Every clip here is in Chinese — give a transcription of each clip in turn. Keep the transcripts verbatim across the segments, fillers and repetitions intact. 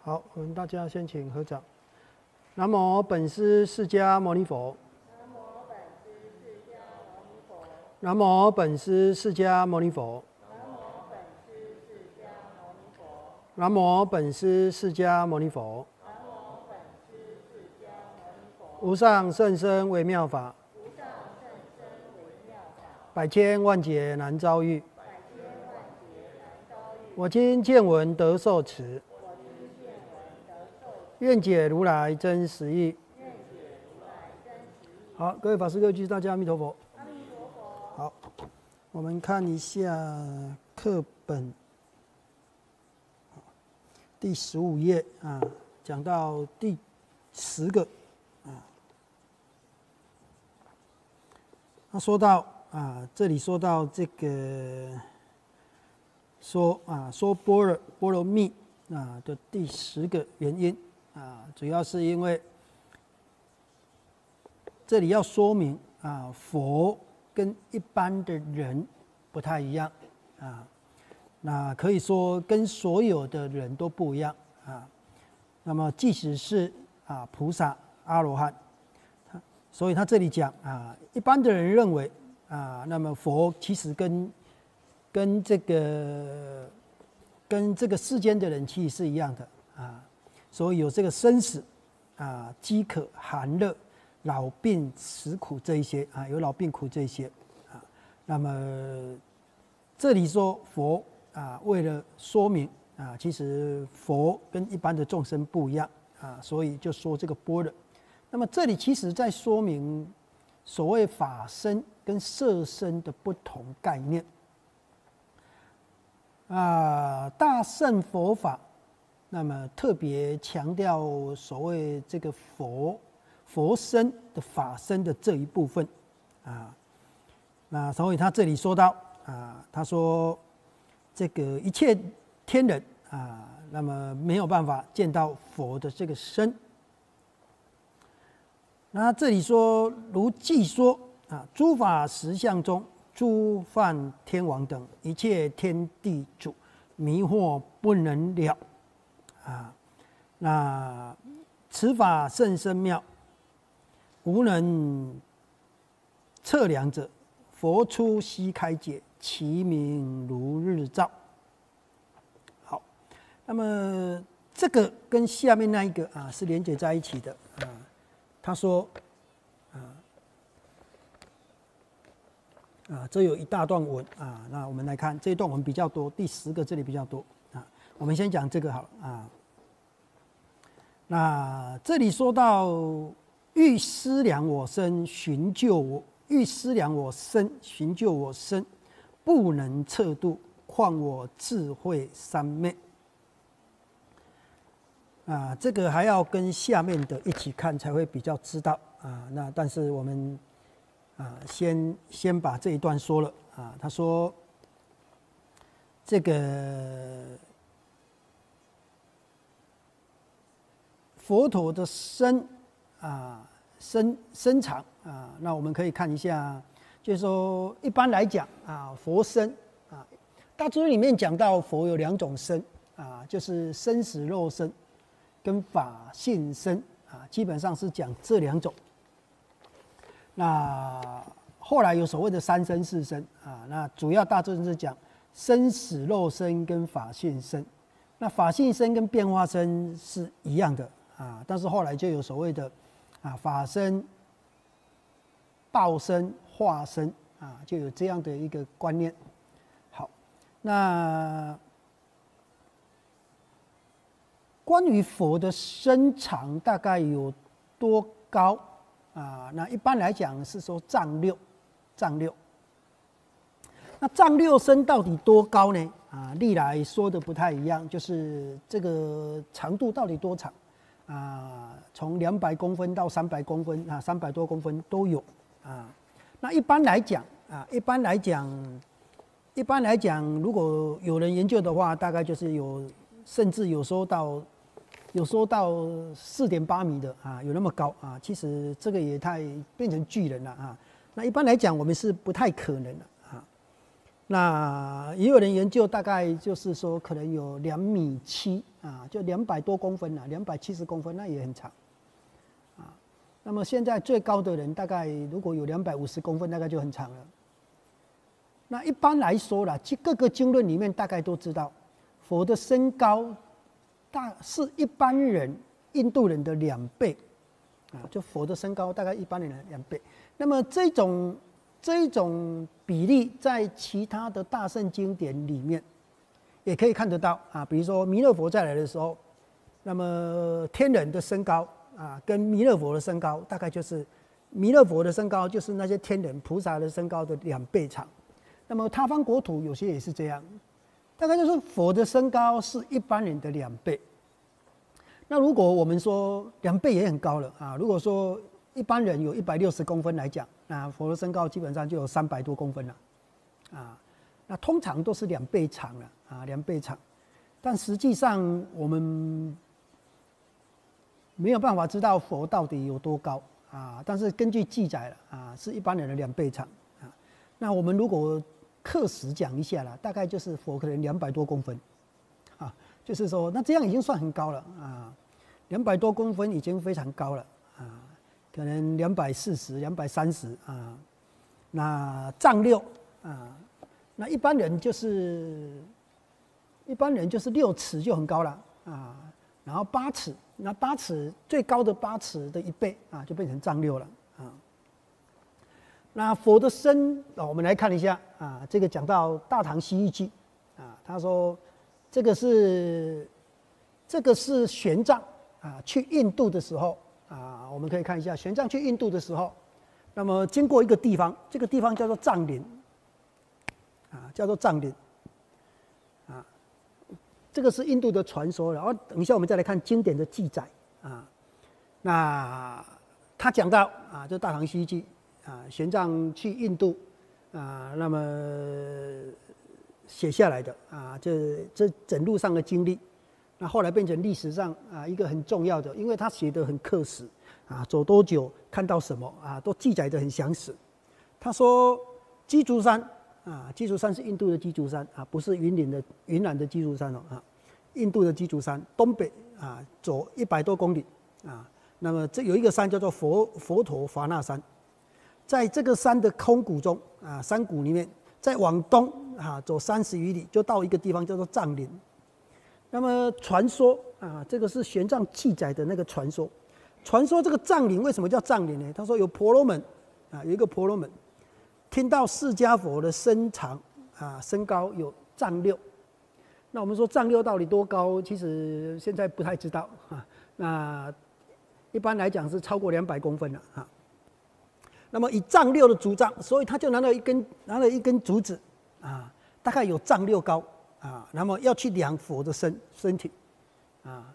好，我们大家先请合掌。南无本师释迦牟尼佛。南无本师释迦牟尼佛。南无本师释迦牟尼佛。无上甚深微妙法，百千万劫难遭遇。我今见闻得受持，愿解如来真实义。好，各位法师各位居士，大家阿弥陀佛。好，我们看一下课本第十五页啊，讲到第十个啊，他说到啊，这里说到这个说啊，说般若波罗蜜啊的第十个原因啊，主要是因为这里要说明啊，佛跟一般的人不太一样啊，那可以说跟所有的人都不一样啊。那么即使是啊菩萨、阿罗汉，他所以他这里讲啊，一般的人认为啊，那么佛其实跟跟这个跟这个世间的人其实是一样的啊，所以有这个生死啊、饥渴、寒热、老病死苦这一些啊，有老病苦这一些啊。那么这里说佛啊，为了说明啊，其实佛跟一般的众生不一样啊，所以就说这个般若。那么这里其实在说明所谓法身跟色身的不同概念啊，大乘佛法，那么特别强调所谓这个佛。佛身的法身的这一部分啊，那所以他这里说到啊，他说这个一切天人啊，那么没有办法见到佛的这个身。那这里说如记说啊，诸法实相中，诸梵天王等一切天地主，迷惑不能了啊。那此法甚深妙。无能测量者，佛出悉开解，其名如日照。好，那么这个跟下面那一个啊是连接在一起的啊。他说啊啊，这有一大段文啊，那我们来看这一段文比较多，第十个这里比较多啊。我们先讲这个好了啊。那这里说到。欲思量我身，寻救我；欲思量我身，寻救我身，不能测度，况我智慧三昧。啊，这个还要跟下面的一起看才会比较知道啊。那但是我们啊，先先把这一段说了啊。他说，这个佛陀的身。啊，身身长啊，那我们可以看一下，就是说，一般来讲啊，佛身啊，大珠里面讲到佛有两种身啊，就是生死肉身跟法性身啊，基本上是讲这两种。那后来有所谓的三身四身啊，那主要大尊是讲生死肉身跟法性身，那法性身跟变化身是一样的啊，但是后来就有所谓的。啊，法身、报身、化身啊，就有这样的一个观念。好，那关于佛的身长大概有多高啊？那一般来讲是说丈六，丈六。那丈六身到底多高呢？啊，历来说的不太一样，就是这个长度到底多长？啊，从两百公分到三百公分啊，三百多公分都有啊。那一般来讲啊，一般来讲，一般来讲，如果有人研究的话，大概就是有，甚至有说到，有说到四点八米的啊，有那么高啊。其实这个也太变成巨人了啊。那一般来讲，我们是不太可能的啊。 那也有人研究，大概就是说可能有两米七啊，就两百多公分啊，两百七十公分，那也很长啊。那么现在最高的人大概如果有两百五十公分，大概就很长了。那一般来说啦，各个经论里面大概都知道，佛的身高大是一般人印度人的两倍啊，就佛的身高大概一般人的两倍。那么这种这一种比例在其他的大圣经典里面也可以看得到啊，比如说弥勒佛再来的时候，那么天人的身高啊，跟弥勒佛的身高大概就是弥勒佛的身高就是那些天人菩萨的身高的两倍长。那么他方国土有些也是这样，大概就是佛的身高是一般人的两倍。那如果我们说两倍也很高了啊，如果说一般人有一百六十公分来讲，那佛的身高基本上就有三百多公分了，啊，那通常都是两倍长了啊，两倍长。但实际上我们没有办法知道佛到底有多高啊，但是根据记载了啊，是一般人的两倍长啊。那我们如果课时讲一下啦，大概就是佛可能两百多公分，啊，就是说那这样已经算很高了啊，两百多公分已经非常高了啊，可能两百四十、两百三十啊，那丈六啊，那一般人就是一般人就是六尺就很高了啊，然后八尺，那八尺最高的八尺的一倍啊，就变成丈六了啊。那佛的身，我们来看一下啊，这个讲到《大唐西域记》啊，他说这个是这个是玄奘啊去印度的时候啊，我们可以看一下玄奘去印度的时候，那么经过一个地方，这个地方叫做藏林啊，叫做藏林啊，这个是印度的传说。然后等一下我们再来看经典的记载啊，那他讲到啊，这《大唐西域记》。啊，玄奘去印度啊，那么写下来的啊，这这整路上的经历，那后来变成历史上啊一个很重要的，因为他写得很刻实啊，走多久看到什么啊，都记载得很详实。他说鸡足山啊，鸡足山是印度的鸡足山啊，不是云林的云南的鸡足山哦啊，印度的鸡足山东北啊，走一百多公里啊，那么这有一个山叫做佛佛陀伐那山。在这个山的空谷中啊，山谷里面，再往东啊走三十余里，就到一个地方叫做藏林。那么传说啊，这个是玄奘记载的那个传说。传说这个藏林为什么叫藏林呢？他说有婆罗门啊，有一个婆罗门听到释迦佛的身长啊，身高有丈六。那我们说丈六到底多高？其实现在不太知道啊。那一般来讲是超过两百公分了啊。那么以丈六的竹杖，所以他就拿了一根拿了一根竹子啊，大概有丈六高啊。那么要去量佛的身身体啊，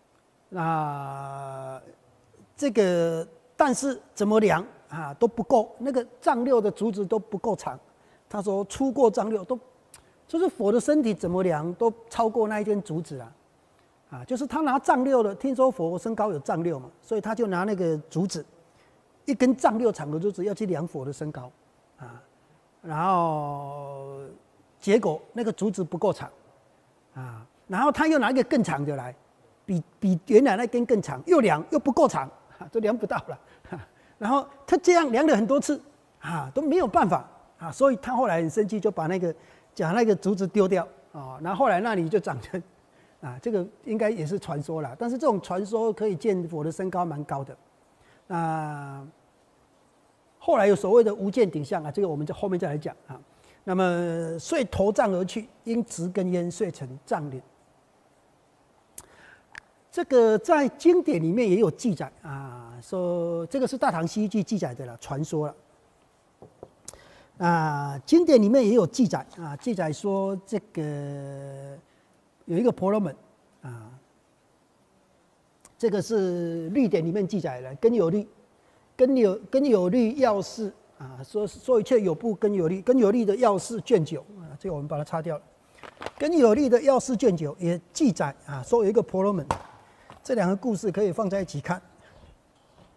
那这个但是怎么量啊都不够，那个丈六的竹子都不够长。他说出过丈六都，就是佛的身体怎么量都超过那一根竹子啊，啊，就是他拿丈六的，听说佛身高有丈六嘛，所以他就拿那个竹子。一根丈六长的竹子要去量佛的身高，啊，然后结果那个竹子不够长，啊，然后他又拿一个更长的来，比比原来那根更长，又量又不够长，啊，都量不到了，啊，然后他这样量了很多次，啊，都没有办法，啊，所以他后来很生气，就把那个把那个竹子丢掉，啊，然后后来那里就长成，啊，这个应该也是传说啦，但是这种传说可以见佛的身高蛮高的。那后来有所谓的无间顶相啊，这个我们在后面再来讲啊。那么遂投藏而去，因植根焉，遂成藏林。这个在经典里面也有记载啊，说这个是《大唐西域记》记载的了，传说了。啊，经典里面也有记载啊，记载说这个有一个婆罗门啊。这个是律典里面记载的，根有律，根有根有律要事啊，说说一切有部根有律，根有律的要事卷九啊，这个我们把它擦掉了。根有律的要事卷九也记载啊，说有一个婆罗门，这两个故事可以放在一起看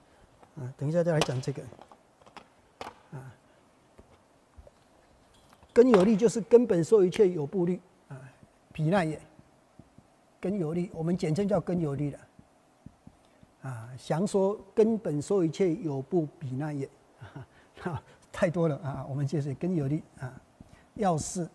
啊。等一下再来讲这个啊。 根有力就是根本受一切有部律啊，毗那也。根有力，我们简称叫根有力了。啊，详说根本受一切有部毗那也。啊，太多了啊，我们就是根有力啊，药事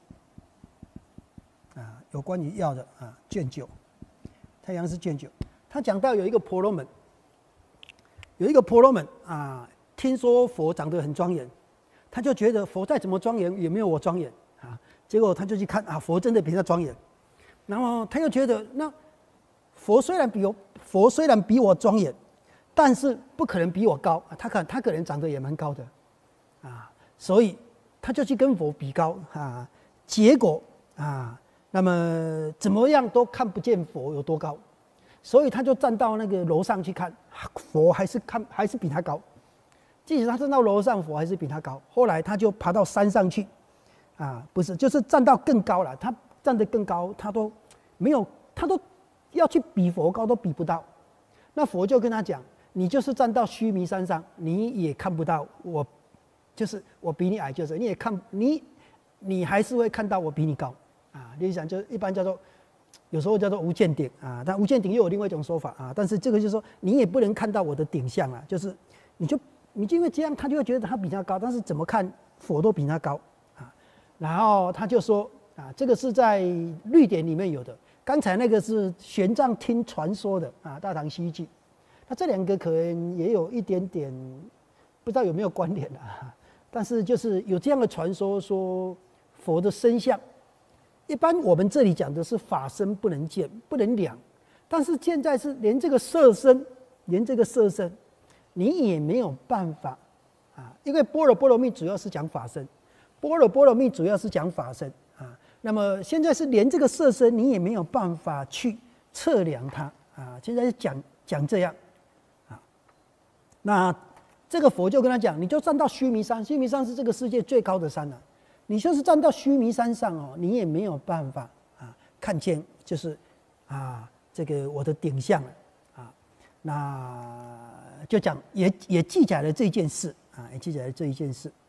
啊，有关于药的啊，卷九，太阳是卷九。他讲到有一个婆罗门，有一个婆罗门啊，听说佛长得很庄严，他就觉得佛再怎么庄严也没有我庄严啊。结果他就去看啊，佛真的比他庄严。然后他又觉得，那佛虽然比我佛虽然比我庄严，但是不可能比我高。他可他可能长得也蛮高的啊，所以他就去跟佛比高啊。结果啊，那么怎么样都看不见佛有多高。所以他就站到那个楼上去看，佛还是看还是比他高。即使他站到楼上，佛还是比他高。后来他就爬到山上去，啊，不是，就是站到更高了。他站得更高，他都没有，他都要去比佛高都比不到。那佛就跟他讲：“你就是站到须弥山上，你也看不到我，就是我比你矮，就是你也看你，你还是会看到我比你高啊。”你想，就一般叫做。有时候叫做无见顶啊，但无见顶又有另外一种说法啊。但是这个就是说，你也不能看到我的顶相啊，就是你就你就因为这样，他就会觉得他比他高，但是怎么看佛都比他高啊。然后他就说啊，这个是在律典里面有的，刚才那个是玄奘听传说的啊，《大唐西域记》。那这两个可能也有一点点不知道有没有关联啊，但是就是有这样的传说，说佛的身相。一般我们这里讲的是法身不能见、不能量，但是现在是连这个色身，连这个色身，你也没有办法啊，因为般若波罗蜜主要是讲法身，般若波罗蜜主要是讲法身啊。那么现在是连这个色身你也没有办法去测量它啊。现在是讲讲这样啊，那这个佛就跟他讲，你就站到须弥山，须弥山是这个世界最高的山了、啊。你就是站到须弥山上哦，你也没有办法啊看见，就是啊这个我的顶相了啊。那就讲也也记载了这件事啊，也记载了这一件事。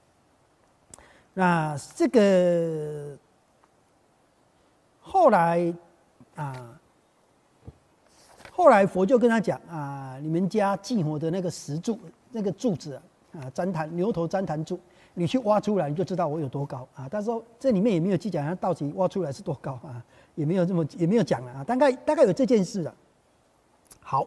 那这个后来啊，后来佛就跟他讲啊，你们家祭火的那个石柱，那个柱子啊，啊旃檀牛头旃檀柱。你去挖出来，你就知道我有多高啊！但是说这里面也没有记讲它到底挖出来是多高啊，也没有这么也没有讲了啊，大概大概有这件事了。好，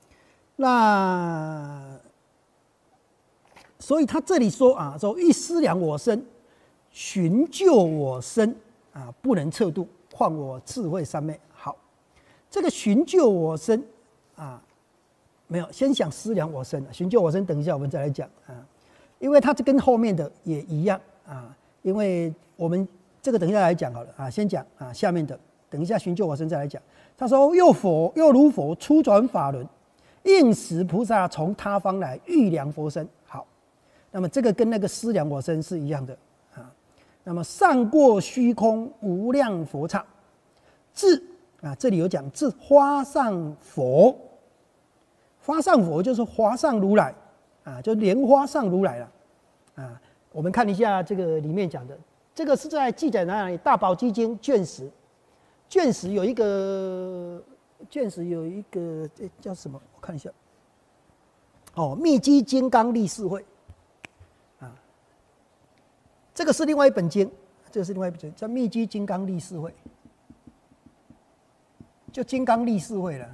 那所以他这里说啊，说欲思量我身，寻救我身啊，不能测度，况我智慧三昧。好，这个寻救我身啊，没有先想思量我身，寻救我身，等一下我们再来讲啊。因为它这跟后面的也一样啊，因为我们这个等一下来讲好了啊，先讲啊下面的，等一下寻救我身再来讲。他说：“又佛又如佛初转法轮，应时菩萨从他方来，欲量佛身。”好，那么这个跟那个思量我身是一样的啊。那么上过虚空无量佛刹，至啊这里有讲至花上佛，花上佛就是华上如来。啊，就莲花上如来了，啊，我们看一下这个里面讲的，这个是在记载哪里？《大宝积经》卷十，卷十有一个，卷十有一个，这叫什么？我看一下，哦，密积金刚力士会，啊，这个是另外一本经，这个是另外一本经，叫密积金刚力士会，就金刚力士会了。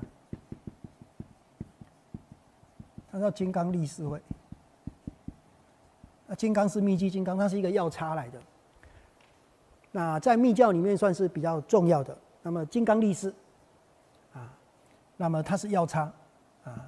它叫金刚力士会，那金刚是密积金刚，它是一个药叉来的。那在密教里面算是比较重要的。那么金刚力士，啊，那么它是药叉，啊，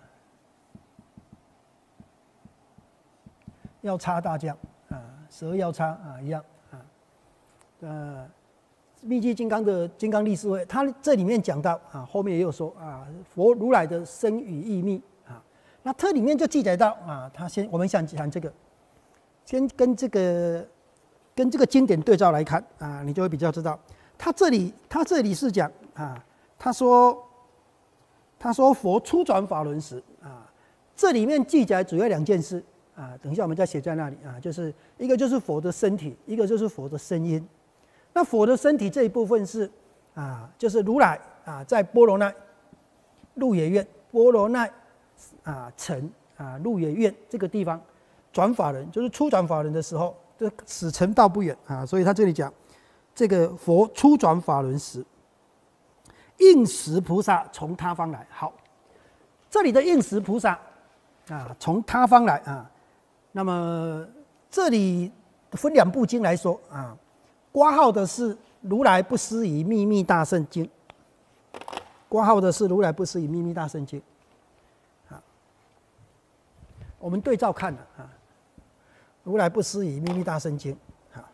药叉大将，啊，十二药叉啊一样，啊，呃，密积金刚的金刚力士会，它这里面讲到啊，后面也有说啊，佛如来的身语意密。那它里面就记载到啊，他先我们想谈这个，先跟这个跟这个经典对照来看啊，你就会比较知道，他这里他这里是讲啊，他说他说佛初转法轮时啊，这里面记载主要两件事， 啊，等一下我们再写在那里啊，就是一个就是佛的身体，一个就是佛的声音。那佛的身体这一部分是啊，就是如来啊，在波罗奈鹿野苑，波罗奈啊城啊鹿野苑这个地方转法轮，就是初转法轮的时候，这此城道不远啊，所以他这里讲这个佛初转法轮时，应时菩萨从他方来。好，这里的应时菩萨啊，从他方来啊。那么这里分两部经来说啊，括号的是如来不思议秘密大圣经，括号的是如来不思议秘密大圣经。啊，我们对照看了啊，如来不思议秘密大圣经。啊，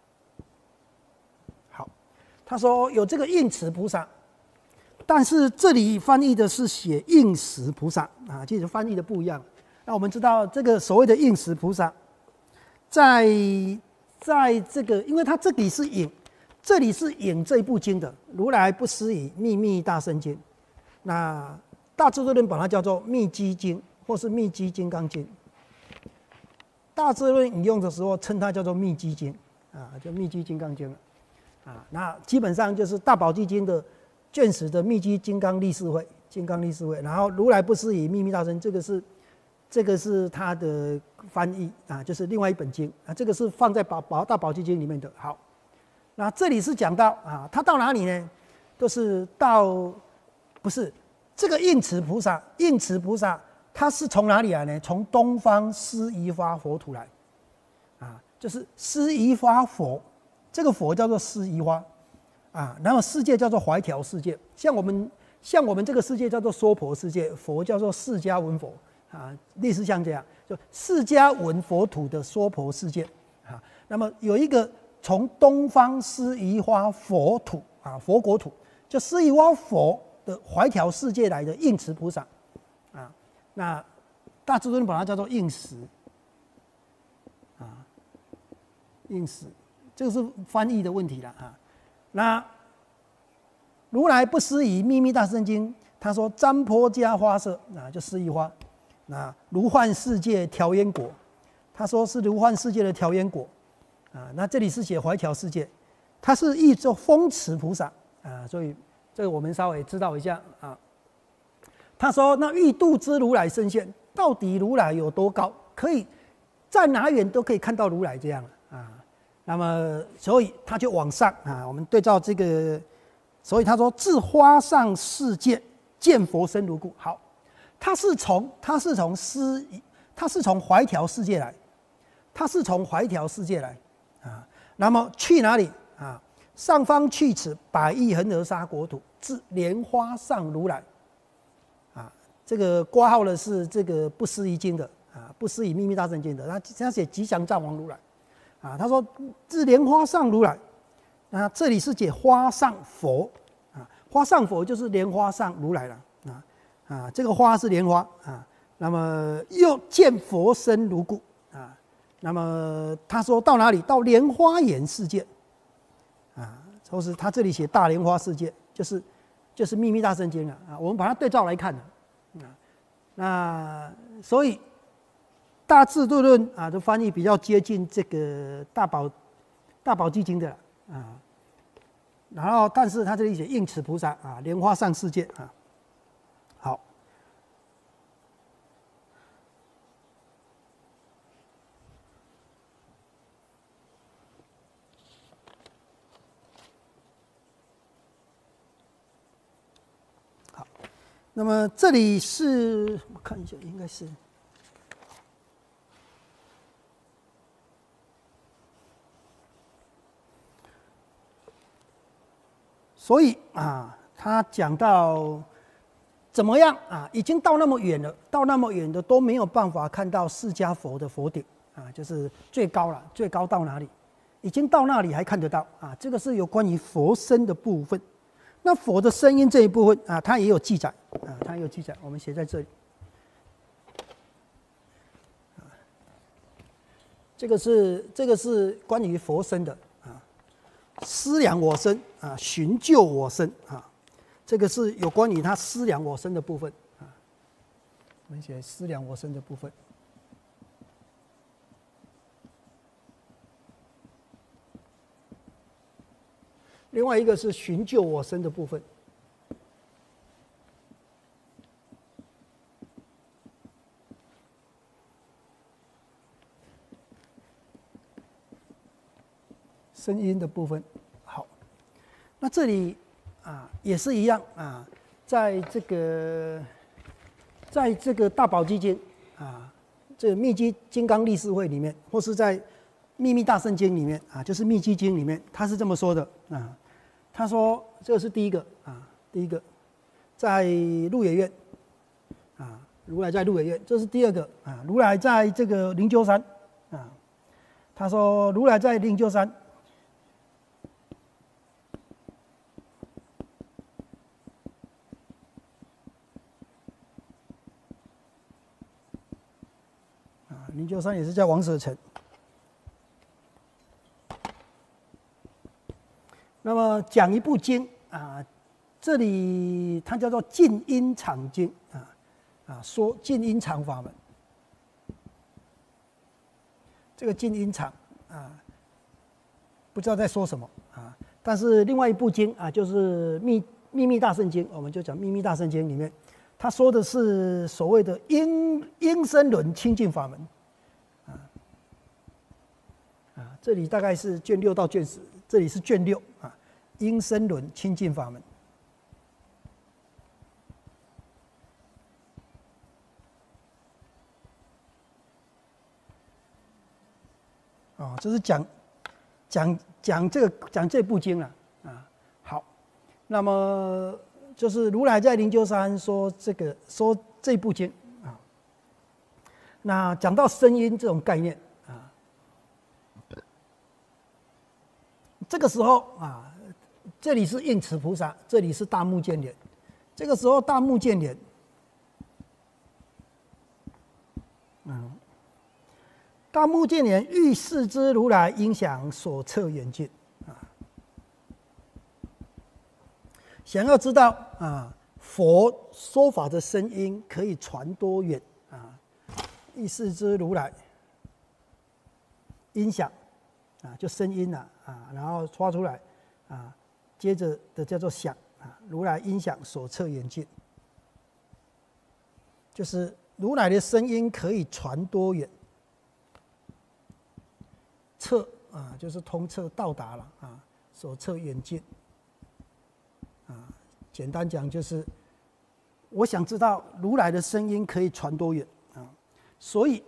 好，他说有这个应持菩萨。但是这里翻译的是写应时菩萨啊，其实翻译的不一样。那我们知道这个所谓的应时菩萨，在在这个，因为它这里是引，这里是引这一部经的如来不思议秘密大圣经。那大智度论把它叫做密机经，或是密机金刚经。大智论引用的时候称它叫做密机经啊，就密机金刚经了啊。那基本上就是大宝积经的卷十的密机金刚力士会，金刚力士会，然后如来不思议秘密大圣，这个是这个是他的翻译啊，就是另外一本经啊，这个是放在宝宝大宝积经里面的。好，那这里是讲到啊，他到哪里呢？都是到不是这个应持菩萨，应持菩萨他是从哪里来呢？从东方施夷花佛土来啊，就是施夷花佛，这个佛叫做施夷花。啊，然后世界叫做怀条世界，像我们像我们这个世界叫做娑婆世界，佛叫做释迦文佛啊，类似像这样，就释迦文佛土的娑婆世界啊。那么有一个从东方施夷花佛土啊，佛国土，就施夷花佛的怀条世界来的应持菩萨啊。那大智度论把它叫做应时啊，应时，这个是翻译的问题了啊。那如来不思议秘密大圣经，他说占婆迦花色啊，就施夷花，那如幻世界调烟果，他说是如幻世界的调烟果啊。那这里是写怀条世界，它是译作风持菩萨啊，所以这个我们稍微知道一下啊。他说那欲度之如来身现，到底如来有多高？可以在哪远都可以看到如来这样啊。那么，所以他就往上啊。我们对照这个，所以他说自花上世界见佛身如故。好，他是从他是从施，他是从怀条世界来，他是从怀条世界来啊。那么去哪里啊？上方去此百亿恒河沙国土，至莲花上如来啊。这个括号的是这个不思议经的啊，不思议秘密大圣经的，他他写吉祥藏王如来。啊，他说至莲花上如来，那这里是解花上佛啊，花上佛就是莲花上如来了啊啊，这个花是莲花啊，那么又见佛身如故啊，那么他说到哪里？到莲花眼世界啊，或是他这里写大莲花世界，就是就是秘密大圣经了啊，我们把它对照来看啊，那所以。大智度论啊的翻译比较接近这个大宝大宝积经的啊，然后但是他这里写应持菩萨啊，莲花上世界啊，好，好，那么这里是我看一下，应该是。所以啊，他讲到怎么样啊，已经到那么远了，到那么远的都没有办法看到释迦佛的佛顶啊，就是最高了，最高到哪里？已经到那里还看得到啊，这个是有关于佛身的部分。那佛的声音这一部分啊，它也有记载啊，它也有记载，我们写在这里。这个是这个是关于佛身的。思量我身啊，寻救我身啊，这个是有关于他思量我身的部分啊。我们写思量我身的部分。 另外一个是寻救我身的部分。声音的部分，好，那这里啊也是一样啊，在这个在这个大宝积经啊，这个密基金刚力士会里面，或是在秘密大圣经里面啊，就是密基经里面，他是这么说的啊，他说这个是第一个啊，第一个在鹿野苑啊，如来在鹿野苑，这是第二个啊，如来在这个灵鹫山啊，他说如来在灵鹫山。灵鹫山也是在王舍城。那么讲一部经啊，这里它叫做净音场经啊啊，说净音场法门。这个净音场啊，不知道在说什么啊。但是另外一部经啊，就是秘秘密大圣经，我们就讲秘密大圣经里面，他说的是所谓的应应身轮清净法门。啊，这里大概是卷六到卷十，这里是卷六啊，应身轮清净法门。哦，这是讲讲讲这个讲这部经了啊。好，那么就是如来在灵鹫山说这个说这部经啊。那讲到声音这种概念。这个时候啊，这里是应持菩萨，这里是大目犍连。这个时候大目犍连，嗯，大目犍连欲视之如来音响所测远近啊，想要知道啊佛说法的声音可以传多远啊？欲视之如来音响啊，就声音啊。啊，然后发出来，啊，接着的叫做响啊，如来音响所测远近，就是如来的声音可以传多远，测啊，就是通测到达了啊，所测远近，啊，简单讲就是我想知道如来的声音可以传多远啊，所以。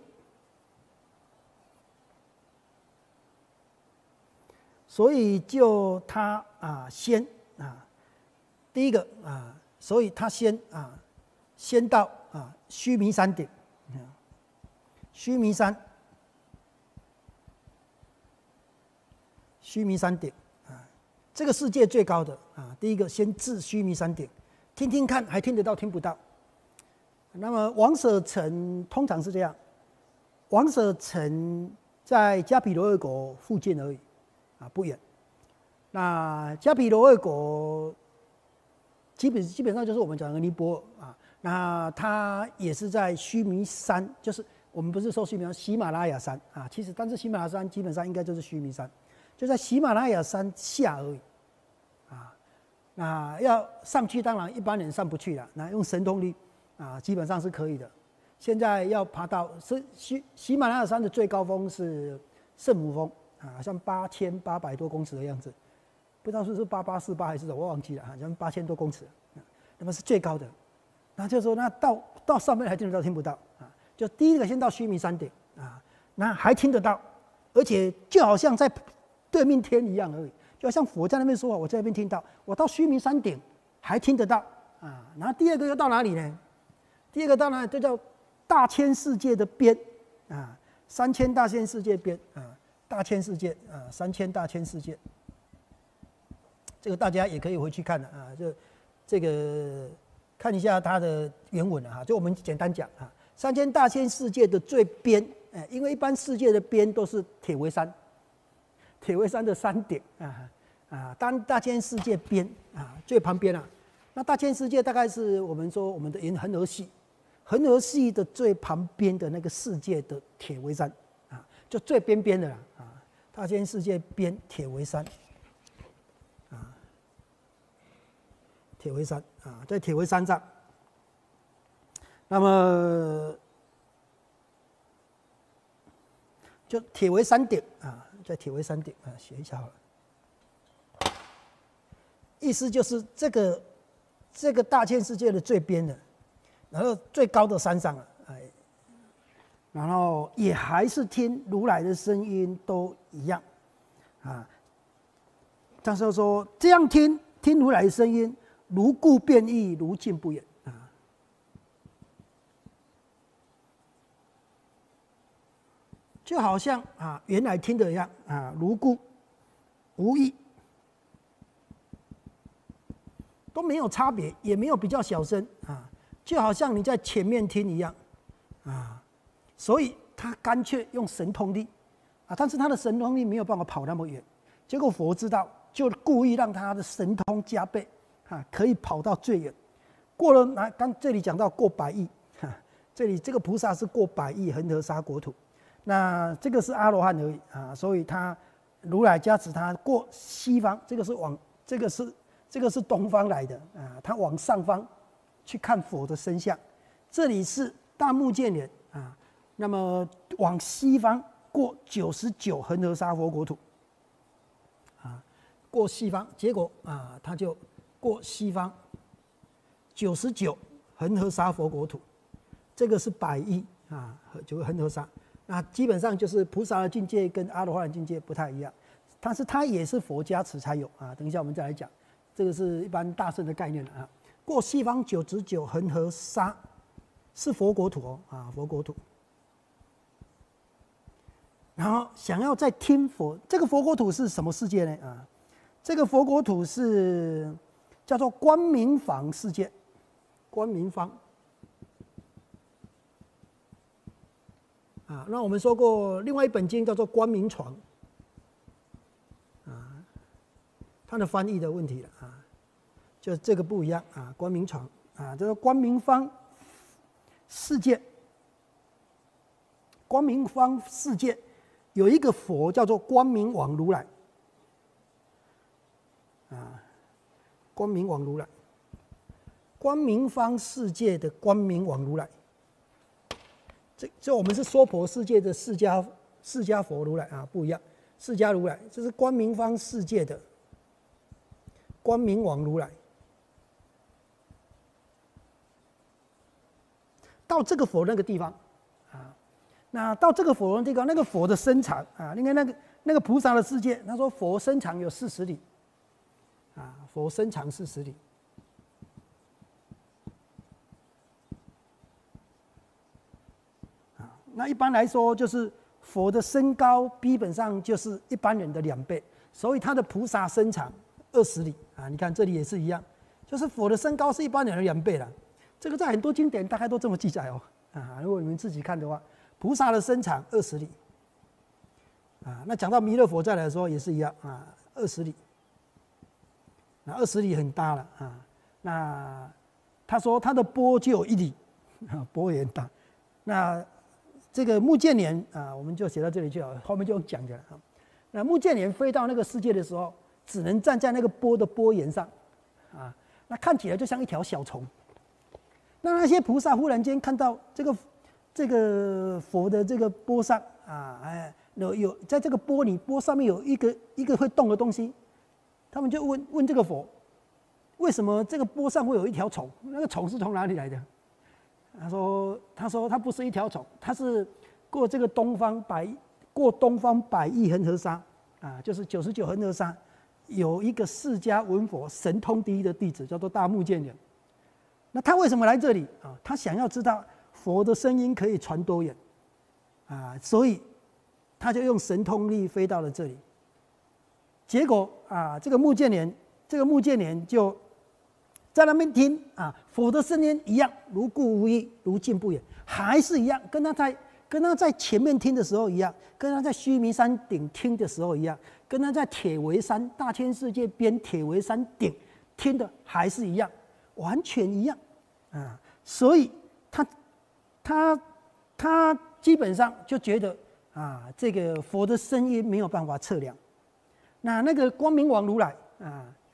所以就他啊先啊，第一个啊，所以他先啊，先到啊须弥山顶，须弥山，须弥山顶啊，这个世界最高的啊，第一个先至须弥山顶，听听看，还听得到听不到。那么王舍城通常是这样，王舍城在迦毗罗卫国附近而已。啊，不远。那迦毗罗卫国基本基本上就是我们讲的尼泊尔啊。那它也是在须弥山，就是我们不是说须弥山，喜马拉雅山啊。其实，但是喜马拉雅山基本上应该就是须弥山，就在喜马拉雅山下而已啊。那要上去，当然一般人上不去了。那用神通力啊，基本上是可以的。现在要爬到是喜喜马拉雅山的最高峰是圣母峰。啊，好像八千八百多公尺的样子，不知道是不是八八四八还是什么，我忘记了，好像八千多公尺，那么是最高的。那就说，那到到上面还听得到听不到啊？就第一个先到须弥山顶啊，那还听得到，而且就好像在对面天一样而已，就好像佛在那边说话，我在那边听到，我到须弥山顶还听得到啊。然后第二个又到哪里呢？第二个到哪里？这叫大千世界的边啊，三千大千世界边啊。大千世界啊，三千大千世界，这个大家也可以回去看的啊。就这个看一下它的原文啊，就我们简单讲啊，三千大千世界的最边，哎，因为一般世界的边都是铁围山，铁围山的山顶啊啊，当大千世界边啊最旁边啊，那大千世界大概是我们说我们的沿恒河系，恒河系的最旁边的那个世界的铁围山。就最边边的啦啊，大千世界边铁围山啊， 铁围山啊，在铁围山上。那么就铁围山顶啊，在铁围山顶啊，写一下好了。意思就是这个这个大千世界的最边的，然后最高的山上了，哎，然后也还是听如来的声音都一样，啊，他说说这样听听如来的声音，如故变异，如近不远啊，就好像啊原来听的一样啊，如故无异。都没有差别，也没有比较小声啊，就好像你在前面听一样啊，所以他干脆用神通力啊，但是他的神通力没有办法跑那么远，结果佛知道，就故意让他的神通加倍啊，可以跑到最远，过了那刚这里讲到过百亿，哈，这里这个菩萨是过百亿恒河沙国土，那这个是阿罗汉而已啊，所以他如来加持他过西方，这个是往这个是。这个是东方来的啊，他往上方去看佛的身相，这里是大目犍连啊，那么往西方过九十九恒河沙佛国土，啊，过西方，结果啊，他就过西方九十九恒河沙佛国土，这个是百亿啊，九个恒河沙，那基本上就是菩萨的境界跟阿罗汉的境界不太一样，但是它也是佛加持才有啊，等一下我们再来讲。这个是一般大圣的概念啊。过西方九十九恒河沙是佛国土哦啊，佛国土。然后想要再听佛，这个佛国土是什么世界呢？啊，这个佛国土是叫做光明坊世界，光明坊。啊，那我们说过，另外一本经叫做《光明床》。它的翻译的问题了啊，就这个不一样啊，光明床啊，这个光明方世界，光明方世界有一个佛叫做光明王如来啊，光明王如来，光明方世界的光明王如来，这这我们是娑婆世界的释迦释迦佛如来啊，不一样，释迦如来这是光明方世界的。光明王如来，到这个佛那个地方啊，那到这个佛的地方，那个佛的身长啊，你看那个那个菩萨的世界，他说佛身长有四十里，啊，佛身长四十里，啊，那一般来说就是佛的身高基本上就是一般人的两倍，所以他的菩萨身长二十里。啊，你看这里也是一样，就是佛的身高是一般人的两倍了。这个在很多经典大概都这么记载哦。啊，如果你们自己看的话，菩萨的身长二十里。啊，那讲到弥勒佛再来说也是一样啊，二十里。那二十里很大了啊。那他说他的波就有一里，啊，波也很大。那这个目犍连啊，我们就写到这里去了，后面就讲的了啊。那目犍连飞到那个世界的时候，只能站在那个波的波沿上，啊，那看起来就像一条小虫。那那些菩萨忽然间看到这个这个佛的这个波上啊，哎，有有在这个波里波上面有一个一个会动的东西，他们就问问这个佛，为什么这个波上会有一条虫？那个虫是从哪里来的？他说他说它不是一条虫，它是过这个东方百过东方百亿恒河沙啊，就是九十九恒河沙。有一个释迦文佛神通第一的弟子叫做大目犍连，那他为什么来这里啊？他想要知道佛的声音可以传多远啊，所以他就用神通力飞到了这里。结果啊，这个目犍连，这个目犍连就在那边听啊，佛的声音一样，如故无异，如近不远，还是一样，跟他在跟他在前面听的时候一样，跟他在须弥山顶听的时候一样。跟他在铁围山大千世界边铁围山顶听的还是一样，完全一样啊！所以他他他基本上就觉得啊，这个佛的声音没有办法测量。那那个光明王如来啊，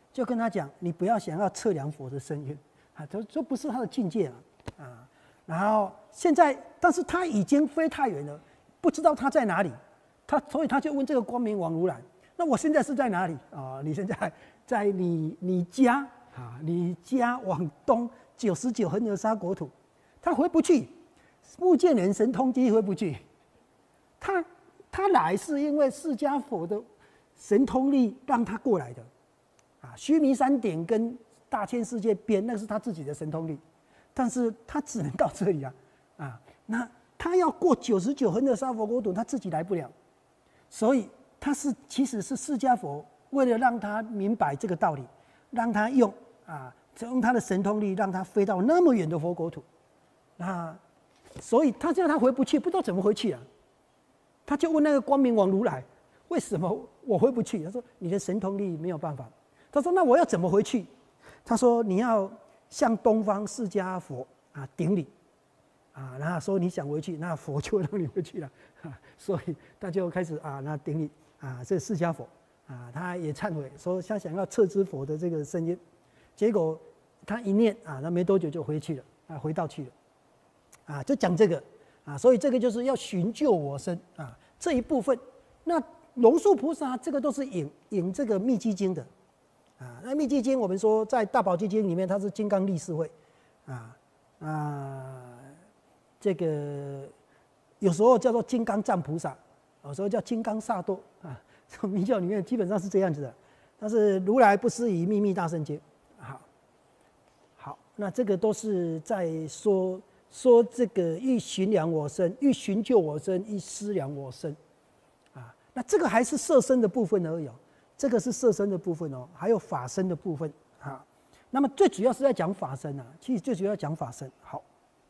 就跟他讲，你不要想要测量佛的声音啊，这这不是他的境界啊啊。然后现在，但是他已经飞太远了，不知道他在哪里，他所以他就问这个光明王如来：那我现在是在哪里啊？你现在在你你家啊，你家往东九十九恒河沙国土，他回不去。目犍连神通机回不去，他他来是因为释迦佛的神通力让他过来的，啊，须弥山顶跟大千世界边那是他自己的神通力，但是他只能到这里啊，啊，那他要过九十九恒河沙佛国土，他自己来不了，所以他是其实是释迦佛为了让他明白这个道理，让他用啊，用他的神通力让他飞到那么远的佛国土，那。所以他叫他回不去，不知道怎么回去啊。他就问那个光明王如来：为什么我回不去？他说：你的神通力没有办法。他说：那我要怎么回去？他说：你要向东方释迦佛啊顶礼啊，然后说你想回去，那佛就让你回去了。啊、所以他就开始啊，那顶礼啊，这释迦佛啊，他也忏悔说他想要测知佛的这个声音，结果他一念啊，那没多久就回去了啊，回道去了。啊，就讲这个啊，所以这个就是要寻救我身啊这一部分。那龙树菩萨这个都是引引这个密积经的啊。那密积经我们说在大宝积经里面，它是金刚力士会啊啊，这个有时候叫做金刚藏菩萨，有时候叫金刚萨埵啊。这密教里面基本上是这样子的。但是如来不思议秘密大圣经，好，好，那这个都是在说。说这个欲寻量我身，欲寻救我身，欲思量我身，啊，那这个还是色身的部分而已哦，这个是色身的部分哦，还有法身的部分啊。那么最主要是在讲法身啊，其实最主要讲法身。好，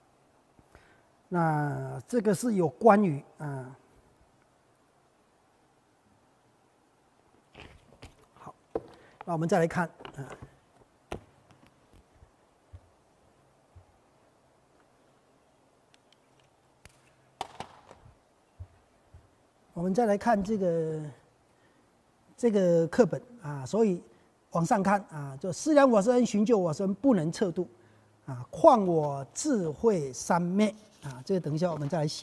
那这个是有关于啊，好，那我们再来看啊。我们再来看这个这个课本啊，所以往上看啊，就思量我身，寻救我身，不能测度啊，况我智慧三昧啊，这个等一下我们再来写。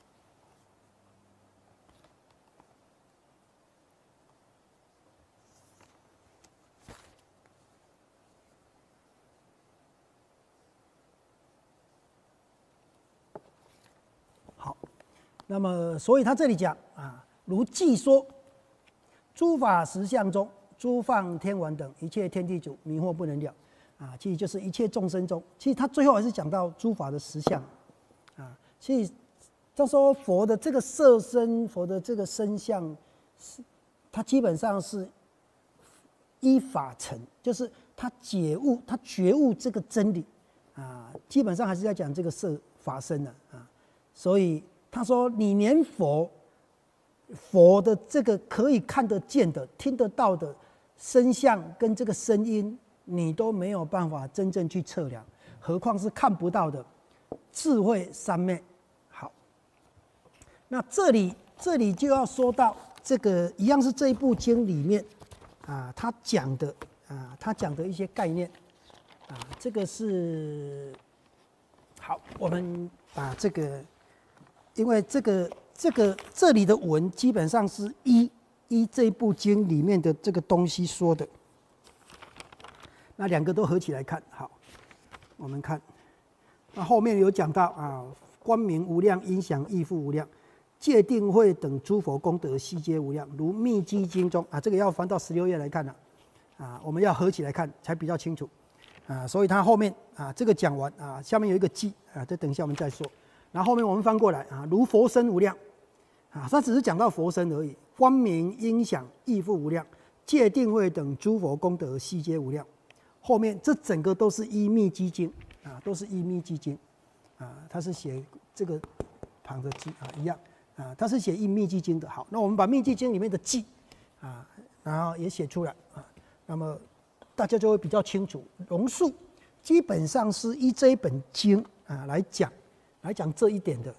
好，那么所以他这里讲啊，如记说，诸法实相中，诸放天王等一切天地主迷惑不能了啊，其实就是一切众生中，其实他最后还是讲到诸法的实相啊，其实他说佛的这个色身，佛的这个身相，是他基本上是依法成，就是他解悟，他觉悟这个真理啊，基本上还是在讲这个色法身的啊，所以他说你连佛。佛的这个可以看得见的、听得到的声相跟这个声音，你都没有办法真正去测量，何况是看不到的智慧三昧。好，那这里这里就要说到这个一样是这一部经里面啊，他讲的啊，他讲的一些概念啊，这个是好，我们把这个，因为这个。这个这里的文基本上是依依这部经里面的这个东西说的，那两个都合起来看。好，我们看，那后面有讲到啊，光明无量，音响亦复无量，戒定慧等诸佛功德悉皆无量，如密积经中啊，这个要翻到十六页来看了啊，我们要合起来看才比较清楚啊。所以它后面啊，这个讲完啊，下面有一个记啊，这等一下我们再说。然后后面我们翻过来啊，如佛身无量。啊，他只是讲到佛身而已，光明音响亦复无量，戒定慧等诸佛功德悉皆无量。后面这整个都是依密积经啊，都是依密积经啊，他是写这个旁的记啊一样啊，他是写依密积经的。好，那我们把密积经里面的记啊，然后也写出来啊，那么大家就会比较清楚。龙树基本上是依这一本经啊来讲，来讲这一点的。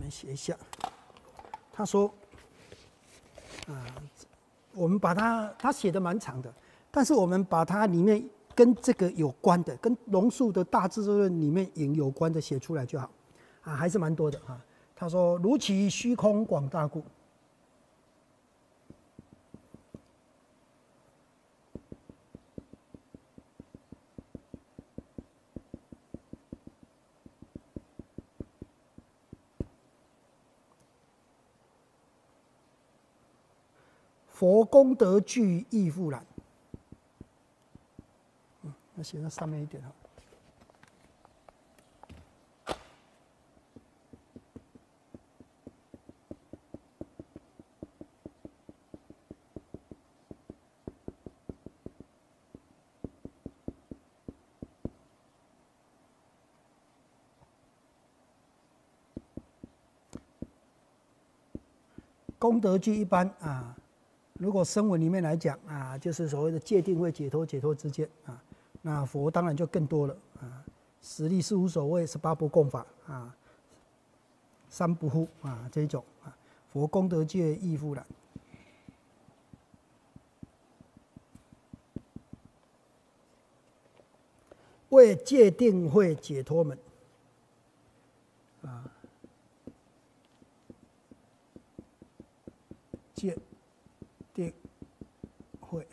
们写一下。他说，啊，我们把它他写的蛮长的，但是我们把它里面跟这个有关的，跟龙树的大智度论里面引有关的写出来就好，啊，还是蛮多的啊。他说：“如其虚空广大故。”佛功德具亦复然。嗯，那写在上面一点哈。功德具一般啊。如果声闻里面来讲啊，就是所谓的戒定慧解脱解脱之见啊，那佛当然就更多了啊，十力是无所谓，十八不共法啊，三不护啊这一种啊，佛功德界亦复然。为戒定慧解脱门啊，戒。定慧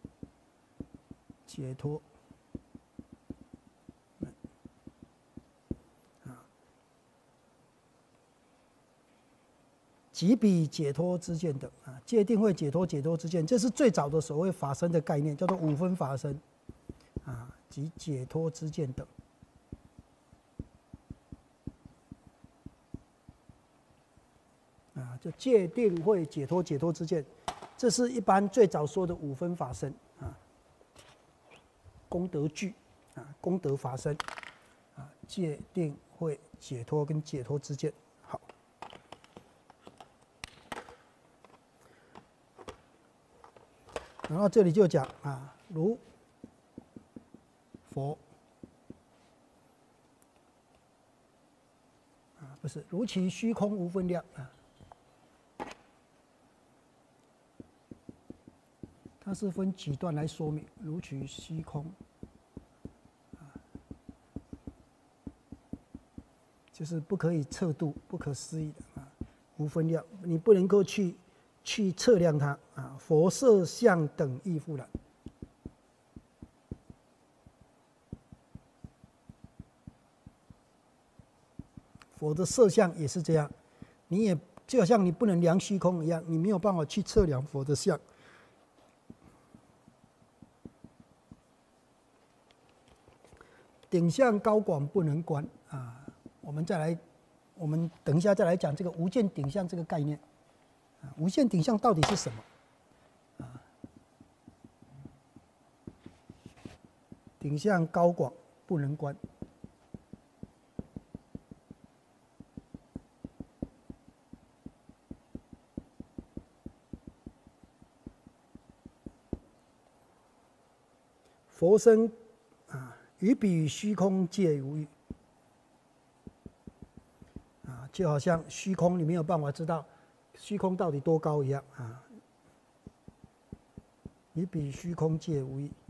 解脱门啊，即彼解脱之见等啊，戒定慧解脱解脱之见，这是最早的所谓法身的概念，叫做五分法身啊，即解脱之见等。啊，就戒定慧解脱解脱之见。这是一般最早说的五分法身啊，功德具啊，功德法身啊，戒定慧解脱跟解脱之见。好，然后这里就讲啊，如佛啊，不是如其虚空无分量啊。它是分几段来说明，如取虚空，啊，就是不可以测度、不可思议的啊，无分量，你不能够去去测量它啊。佛色相等亦复然。佛的色相也是这样，你也就好像你不能量虚空一样，你没有办法去测量佛的相。顶相高广不能观啊，我们再来，我们等一下再来讲这个无见顶相这个概念啊，无限顶相到底是什么啊？顶相高广不能观，佛身啊。于彼虚空界无异啊，就好像虚空你没有办法知道虚空到底多高一样啊。于彼虚空界无异。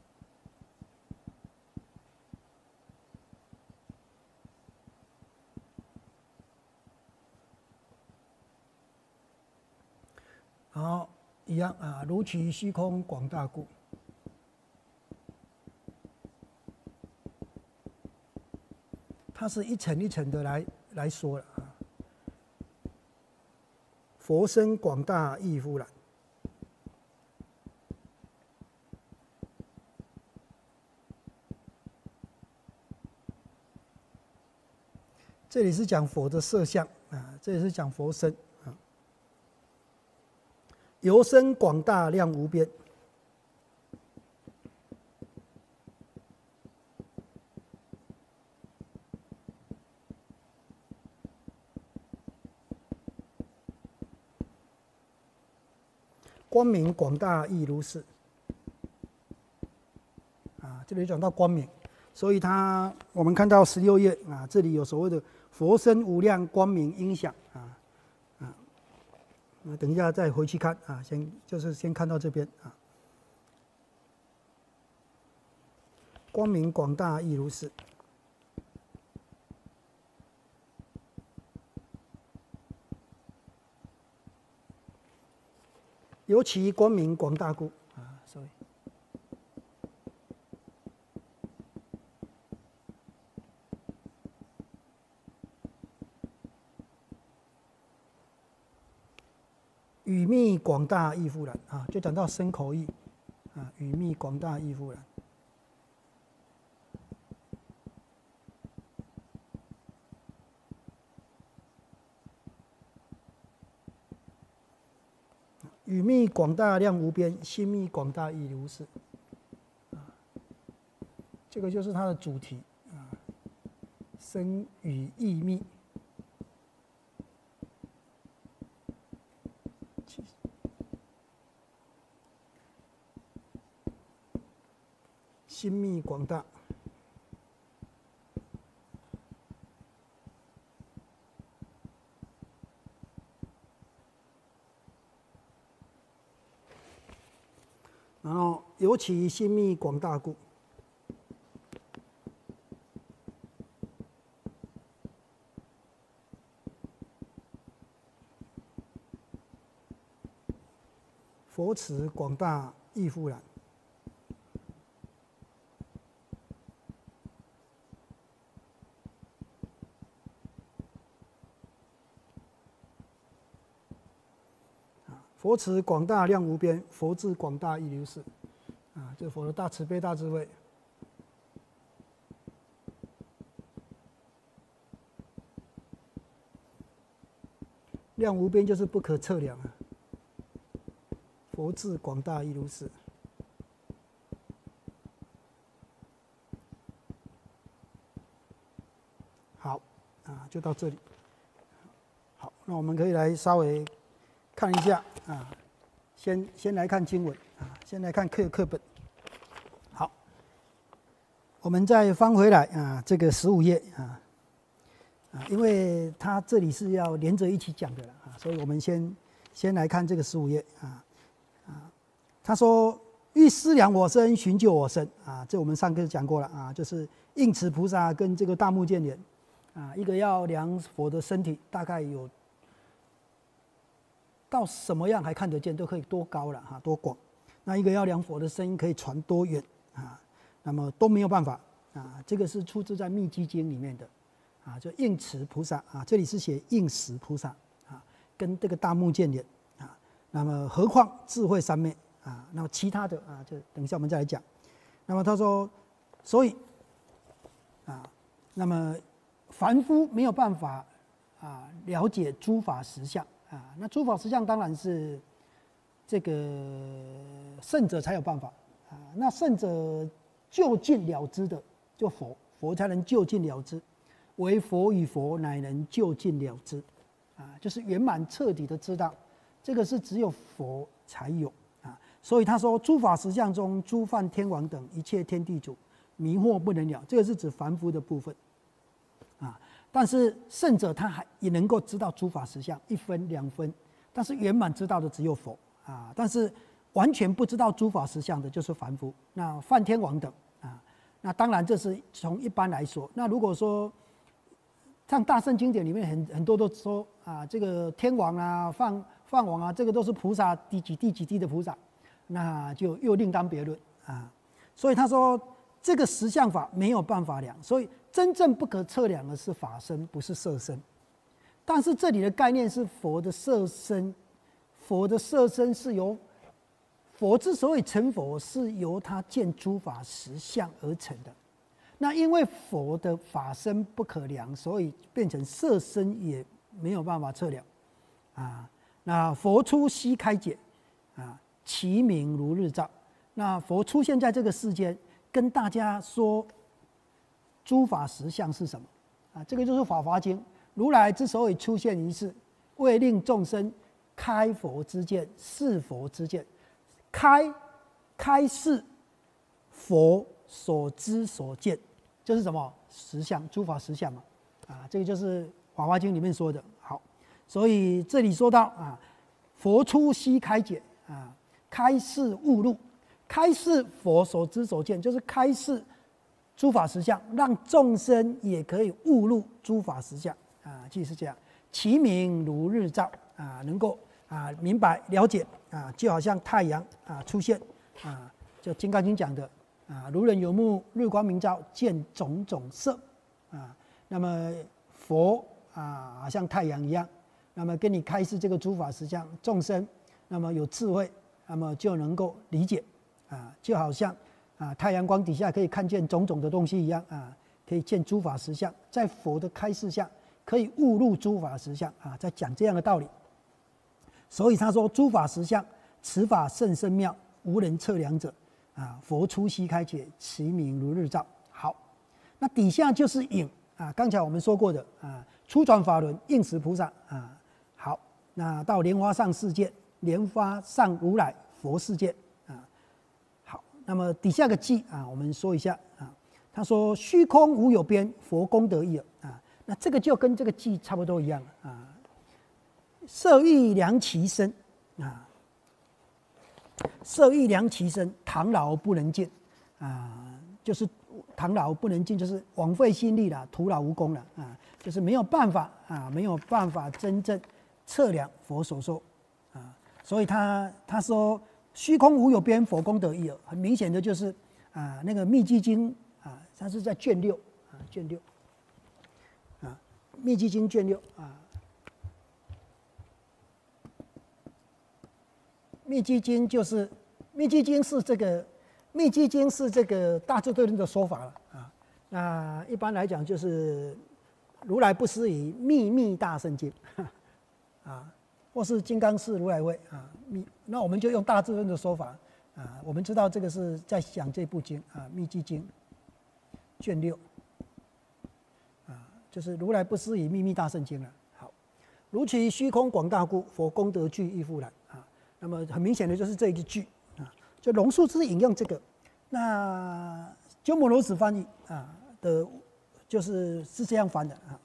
好，一样啊，如其虚空广大故。它是一层一层的来来说了啊。佛身广大亦复然。这里是讲佛的色相啊，这里是讲佛身啊。由身广大量无边。光明广大亦如是，啊，这里讲到光明，所以它我们看到十六页啊，这里有所谓的佛身无量，光明音响啊啊。那等一下再回去看啊，先就是先看到这边啊。光明广大亦如是。尤其光明广大故啊 ，sorry。语密广大亦复然啊，就讲到身口意啊，语密广大亦复然。语密广大量无边，心密广大亦如是。啊，这个就是它的主题啊，身语意密。心密广大，然后尤其心密广大故，佛慈广大亦复然。佛慈广大量无边，佛智广大亦如是。啊，这佛的大慈悲、大智慧。量无边就是不可测量啊。佛智广大亦如是。好，啊，就到这里。好，那我们可以来稍微看一下啊，先先来看经文啊，先来看课课本。好，我们再翻回来啊，这个十五页啊啊，因为它这里是要连着一起讲的了啊，所以我们先先来看这个十五页啊啊，他说欲思量我身，寻救我身啊，这我们上课讲过了啊，就是应持菩萨跟这个大目犍连啊，一个要量佛的身体，大概有到什么样还看得见，都可以多高了哈，多广。那一个要量佛的声音可以传多远啊？那么都没有办法啊。这个是出自在《密机经》里面的啊，就应持菩萨啊，这里是写应时菩萨啊，跟这个大目犍连啊。那么何况智慧三昧啊？那么其他的啊，就等一下我们再来讲。那么他说，所以啊，那么凡夫没有办法啊了解诸法实相。啊，那诸法实相当然是这个圣者才有办法啊。那圣者就近了知的，就佛，佛才能就近了知。唯佛与佛乃能就近了知，啊，就是圆满彻底的知道，这个是只有佛才有啊。所以他说，诸法实相中，诸梵天王等一切天地主，迷惑不能了。这个是指凡夫的部分啊。但是圣者他还也能够知道诸法实相一分两分，但是圆满知道的只有佛啊。但是完全不知道诸法实相的就是凡夫，那梵天王等啊。那当然这是从一般来说。那如果说像大圣经典里面很很多都说啊，这个天王啊、梵梵王啊，这个都是菩萨第几第几地的菩萨，那就又另当别论啊。所以他说这个实相法没有办法量，所以真正不可测量的是法身，不是色身。但是这里的概念是佛的色身，佛的色身是由佛之所以成佛，是由他见诸法实相而成的。那因为佛的法身不可量，所以变成色身也没有办法测量啊。那佛出悉开解啊，其名如日照。那佛出现在这个世间，跟大家说诸法实相是什么啊？这个就是《法华经》，如来之所以出现于世，为令众生开佛之见，示佛之见。开开示佛所知所见，就是什么实相，诸法实相嘛。 啊，这个就是《法华经》里面说的。好，所以这里说到啊，佛出悉开解啊，开示悟入，开示佛所知所见，就是开示诸法实相，让众生也可以悟入诸法实相啊，就是这样。其明如日照啊，能够啊明白了解啊，就好像太阳啊出现啊，就《金刚经》讲的啊，如人有目，日光明照，见种种色啊。那么佛啊，好像太阳一样，那么跟你开示这个诸法实相，众生那么有智慧，那么就能够理解啊，就好像啊太阳光底下可以看见种种的东西一样啊，可以见诸法实相，在佛的开示下。可以悟入诸法实相啊，在讲这样的道理。所以他说：“诸法实相，此法甚深妙，无人测量者啊！佛出悉开解，其明如日照。”好，那底下就是引啊，刚才我们说过的啊，初转法轮应时菩萨啊。好，那到莲花上世界，莲花上如来佛世界啊。好，那么底下个记啊，我们说一下啊。他说：“虚空无有边，佛功德一耳啊。”那这个就跟这个记差不多一样啊。色欲量其身啊，色欲量其身，唐劳不能尽啊，就是唐劳不能尽，就是枉费心力了，徒劳无功了啊，就是没有办法啊，没有办法真正测量佛所说啊。所以他他说虚空无有边，佛功德一耳，很明显的就是啊，那个密集经啊，它是在卷六啊，卷六。密集经卷六啊，密集经就是密集经是这个密集经是这个大智度论的说法了啊。那一般来讲就是如来不思议秘密大圣经啊，或是金刚释如来会啊。密那我们就用大智论的说法啊，我们知道这个是在讲这部经啊，密集经卷六。就是如来不思议秘密大圣经了。好，如其虚空广大故，佛功德具亦复然啊。那么很明显的就是这一句啊，就龙树之引用这个。那鸠摩罗什翻译啊的，就是是这样翻的啊。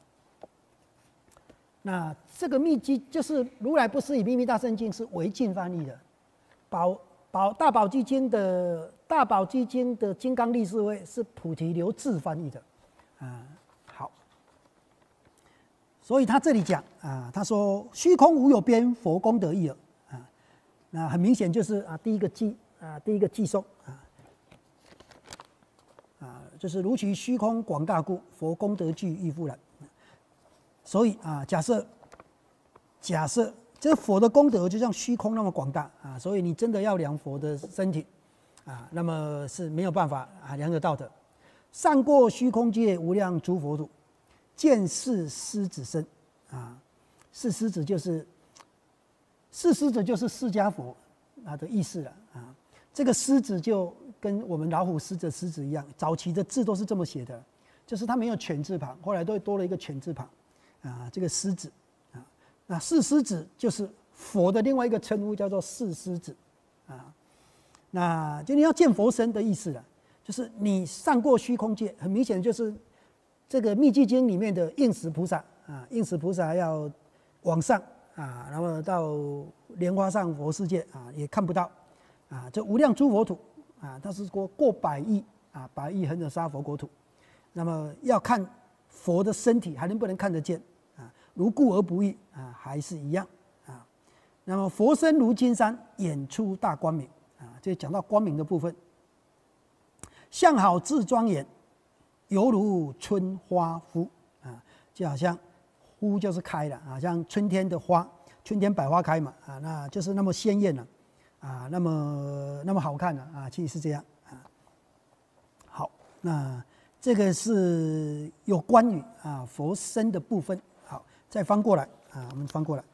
那这个密集就是如来不思议秘密大圣经是维净翻译的，宝宝大宝积经的大宝积经的金刚力士会是菩提流志翻译的啊。所以他这里讲啊，他说虚空无有边，佛功德一耳啊。那很明显就是啊，第一个记啊，第一个记诵啊啊，就是如其虚空广大故，佛功德具亦复然。所以啊，假设假设这个佛的功德就像虚空那么广大啊，所以你真的要量佛的身体啊，那么是没有办法啊量得到的。上过虚空界无量诸佛土。见是狮子身啊，是狮子就是是狮子就是释迦佛啊的意思了啊。这个狮子就跟我们老虎狮子狮子一样，早期的字都是这么写的，就是它没有犬字旁，后来都多了一个犬字旁啊。这个狮子啊，那是狮子就是佛的另外一个称呼，叫做是狮子啊。那就你要见佛身的意思了，就是你上过虚空界，很明显就是。这个密集经里面的应时菩萨啊，应时菩萨要往上啊，然后到莲花上佛世界啊，也看不到啊。这无量诸佛土啊，它是过过百亿啊，百亿恒河沙佛国土。那么要看佛的身体还能不能看得见啊？如故而不异啊，还是一样啊。那么佛身如金山，演出大光明啊，这讲到光明的部分，相好自庄严。犹如春花敷啊，就好像敷就是开了啊，像春天的花，春天百花开嘛啊，那就是那么鲜艳了啊，那么那么好看了啊，其实是这样啊。好，那这个是有关于啊佛身的部分。好，再翻过来啊，我们翻过来，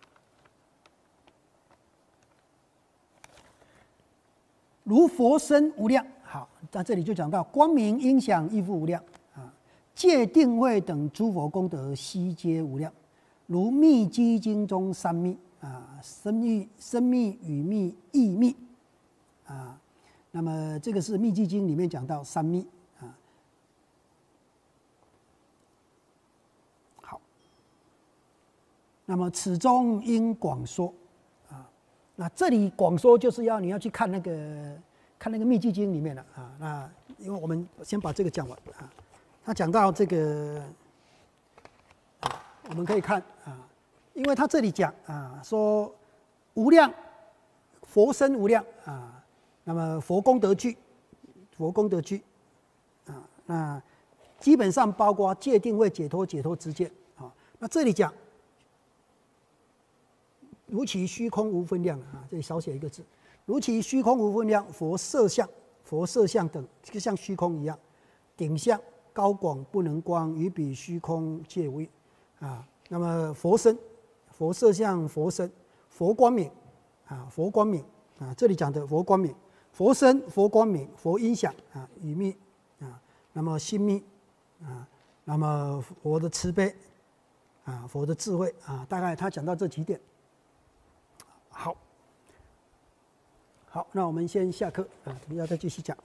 如佛身无量。好，在这里就讲到光明音响亦复无量啊，戒定慧等诸佛功德悉皆无量，如密积经中三密啊，生密、生密、语密、意密啊。那么这个是密积经里面讲到三密啊。 那么此中应广说啊。那这里广说就是要你要去看那个看那个密集经里面了啊。那因为我们先把这个讲完啊。他讲到这个，啊、我们可以看啊，因为他这里讲啊说无量佛身无量啊，那么佛功德具，佛功德具啊，那基本上包括界定位、解脱、解脱之见啊。那这里讲如其虚空无分量啊，这里少写一个字，如其虚空无分量，佛色相、佛色相等，就像虚空一样，顶相高广不能光，与彼虚空界微啊。那么佛身、佛色相、佛身、佛光明啊，佛光明啊，这里讲的佛光明、佛身、佛光明、佛音响啊，语密啊，那么心密啊，那么佛的慈悲啊，佛的智慧啊，大概他讲到这几点。好，好，那我们先下课啊，不要再继续讲。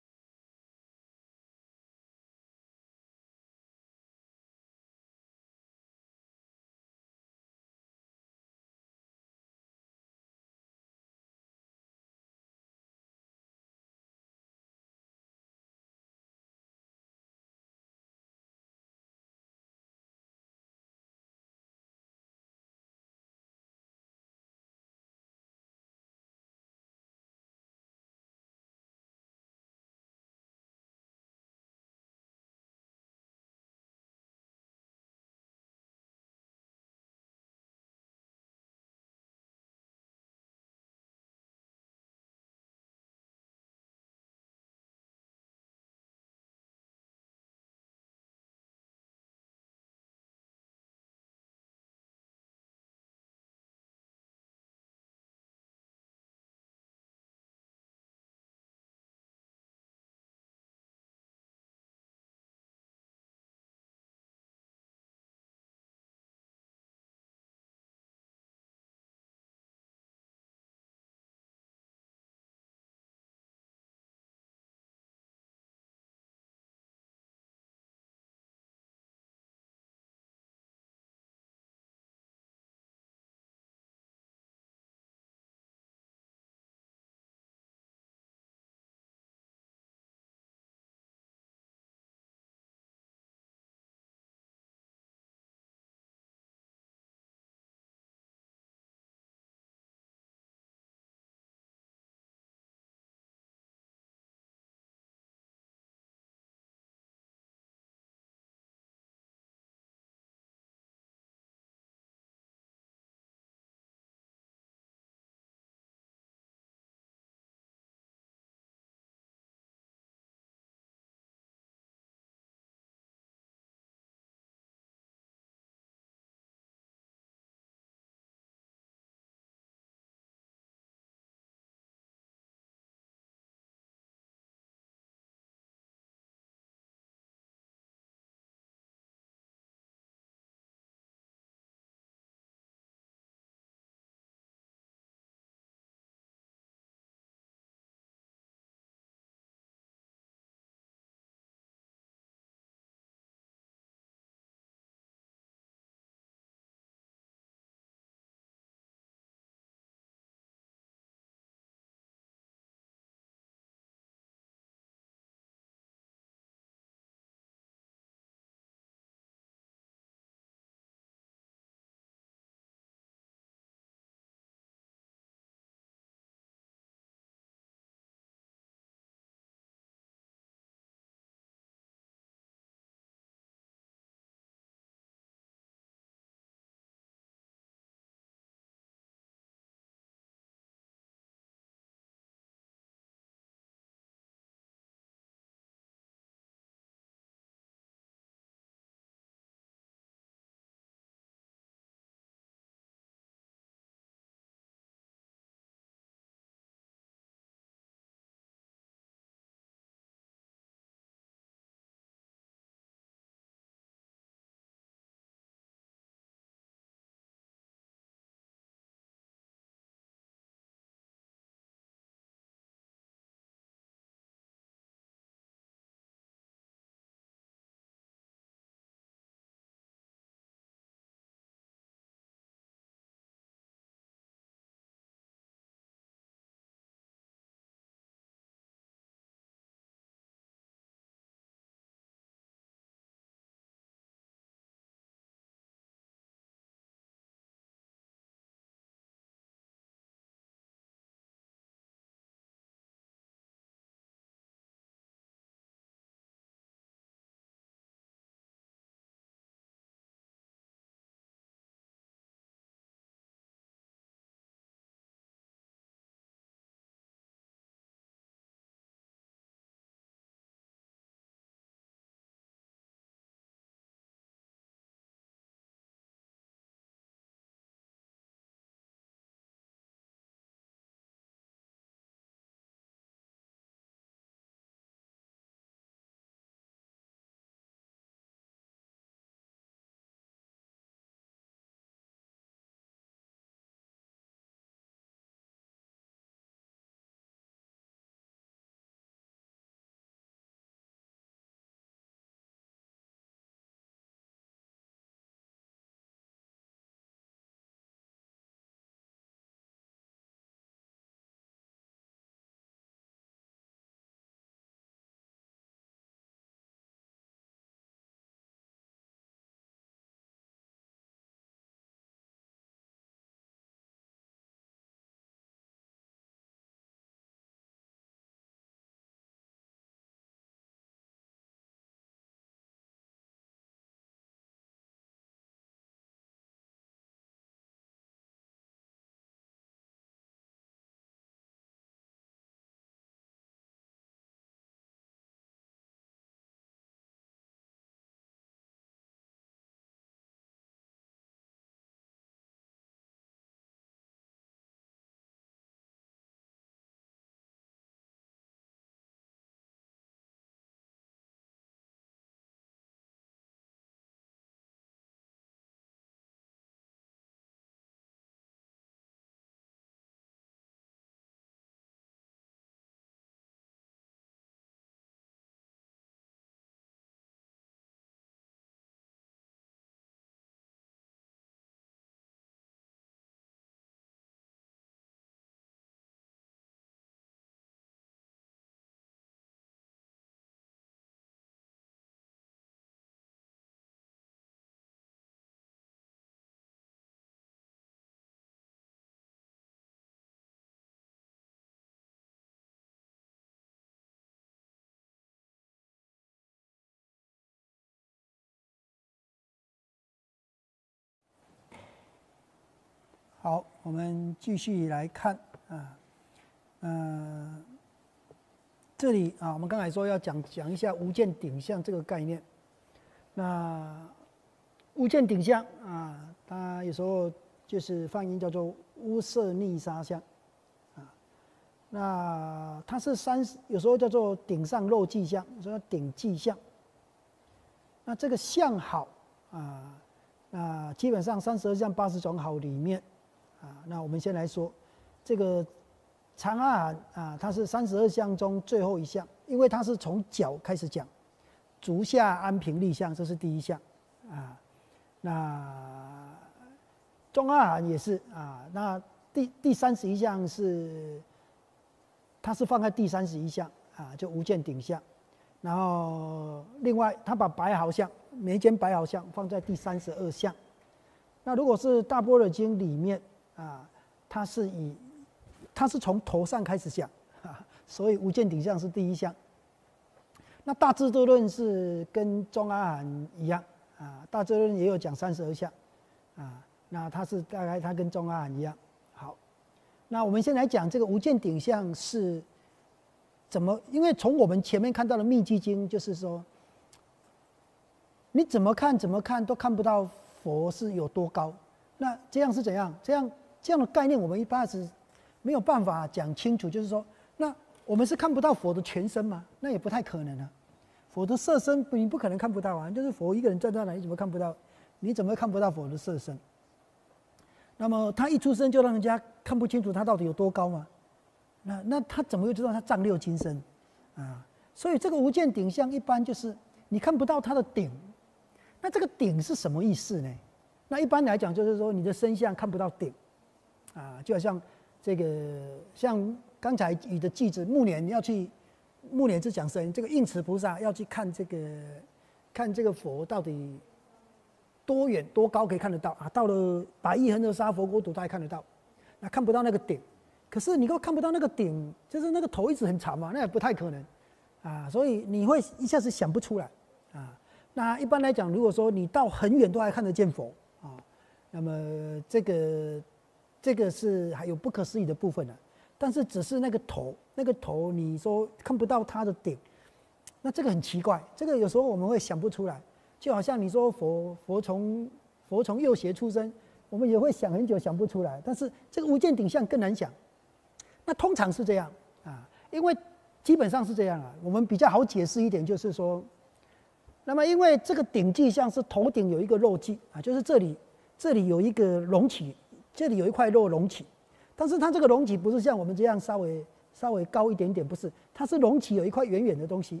好，我们继续来看啊，呃，这里啊，我们刚才说要讲讲一下无间顶相这个概念。那无间顶相啊，它有时候就是翻译叫做乌色逆杀相啊。那它是三，有时候叫做顶上漏迹相，有时候顶迹相。那这个相好啊，那基本上三十二相八十种好里面。啊，那我们先来说这个长阿含啊，它是三十二相中最后一项，因为它是从脚开始讲，足下安平立相，这是第一项啊。那中阿含也是啊，那第第三十一项是，它是放在第三十一项啊，就无间顶相。然后另外，他把白毫相眉间白毫相放在第三十二项。那如果是大般若经里面。啊，它是以，它是从头上开始讲，啊，所以无间顶相是第一项。那大智度论是跟中阿含一样，啊，大智度论也有讲三十二相，啊，那它是大概它跟中阿含一样。好，那我们先来讲这个无间顶相是怎么，因为从我们前面看到的密寂经，就是说，你怎么看怎么看都看不到佛是有多高，那这样是怎样？这样。这样的概念，我们一般是没有办法讲清楚。就是说，那我们是看不到佛的全身吗？那也不太可能啊。佛的色身，你不可能看不到啊。就是佛一个人站在那，你怎么看不到？你怎么看不到佛的色身？那么他一出生就让人家看不清楚他到底有多高吗？那那他怎么会知道他丈六金身啊？所以这个无间顶相一般就是你看不到他的顶。那这个顶是什么意思呢？那一般来讲就是说你的身相看不到顶。啊，就好像这个，像刚才举的句子，暮年要去，暮年是讲身，这个应持菩萨要去看这个，看这个佛到底多远多高可以看得到啊？到了百亿恒河沙佛国土，他还看得到，那看不到那个顶。可是你又看不到那个顶，就是那个头一直很长嘛，那也不太可能啊，所以你会一下子想不出来啊。那一般来讲，如果说你到很远都还看得见佛啊，那么这个。这个是还有不可思议的部分的，但是只是那个头，那个头你说看不到它的顶，那这个很奇怪，这个有时候我们会想不出来，就好像你说佛佛从佛从右胁出生，我们也会想很久想不出来，但是这个无间顶相更难想。那通常是这样啊，因为基本上是这样啊，我们比较好解释一点，就是说，那么因为这个顶迹相是头顶有一个肉迹啊，就是这里这里有一个隆起。这里有一块肉隆起，但是它这个隆起不是像我们这样稍微稍微高一点点，不是，它是隆起有一块圆圆的东西。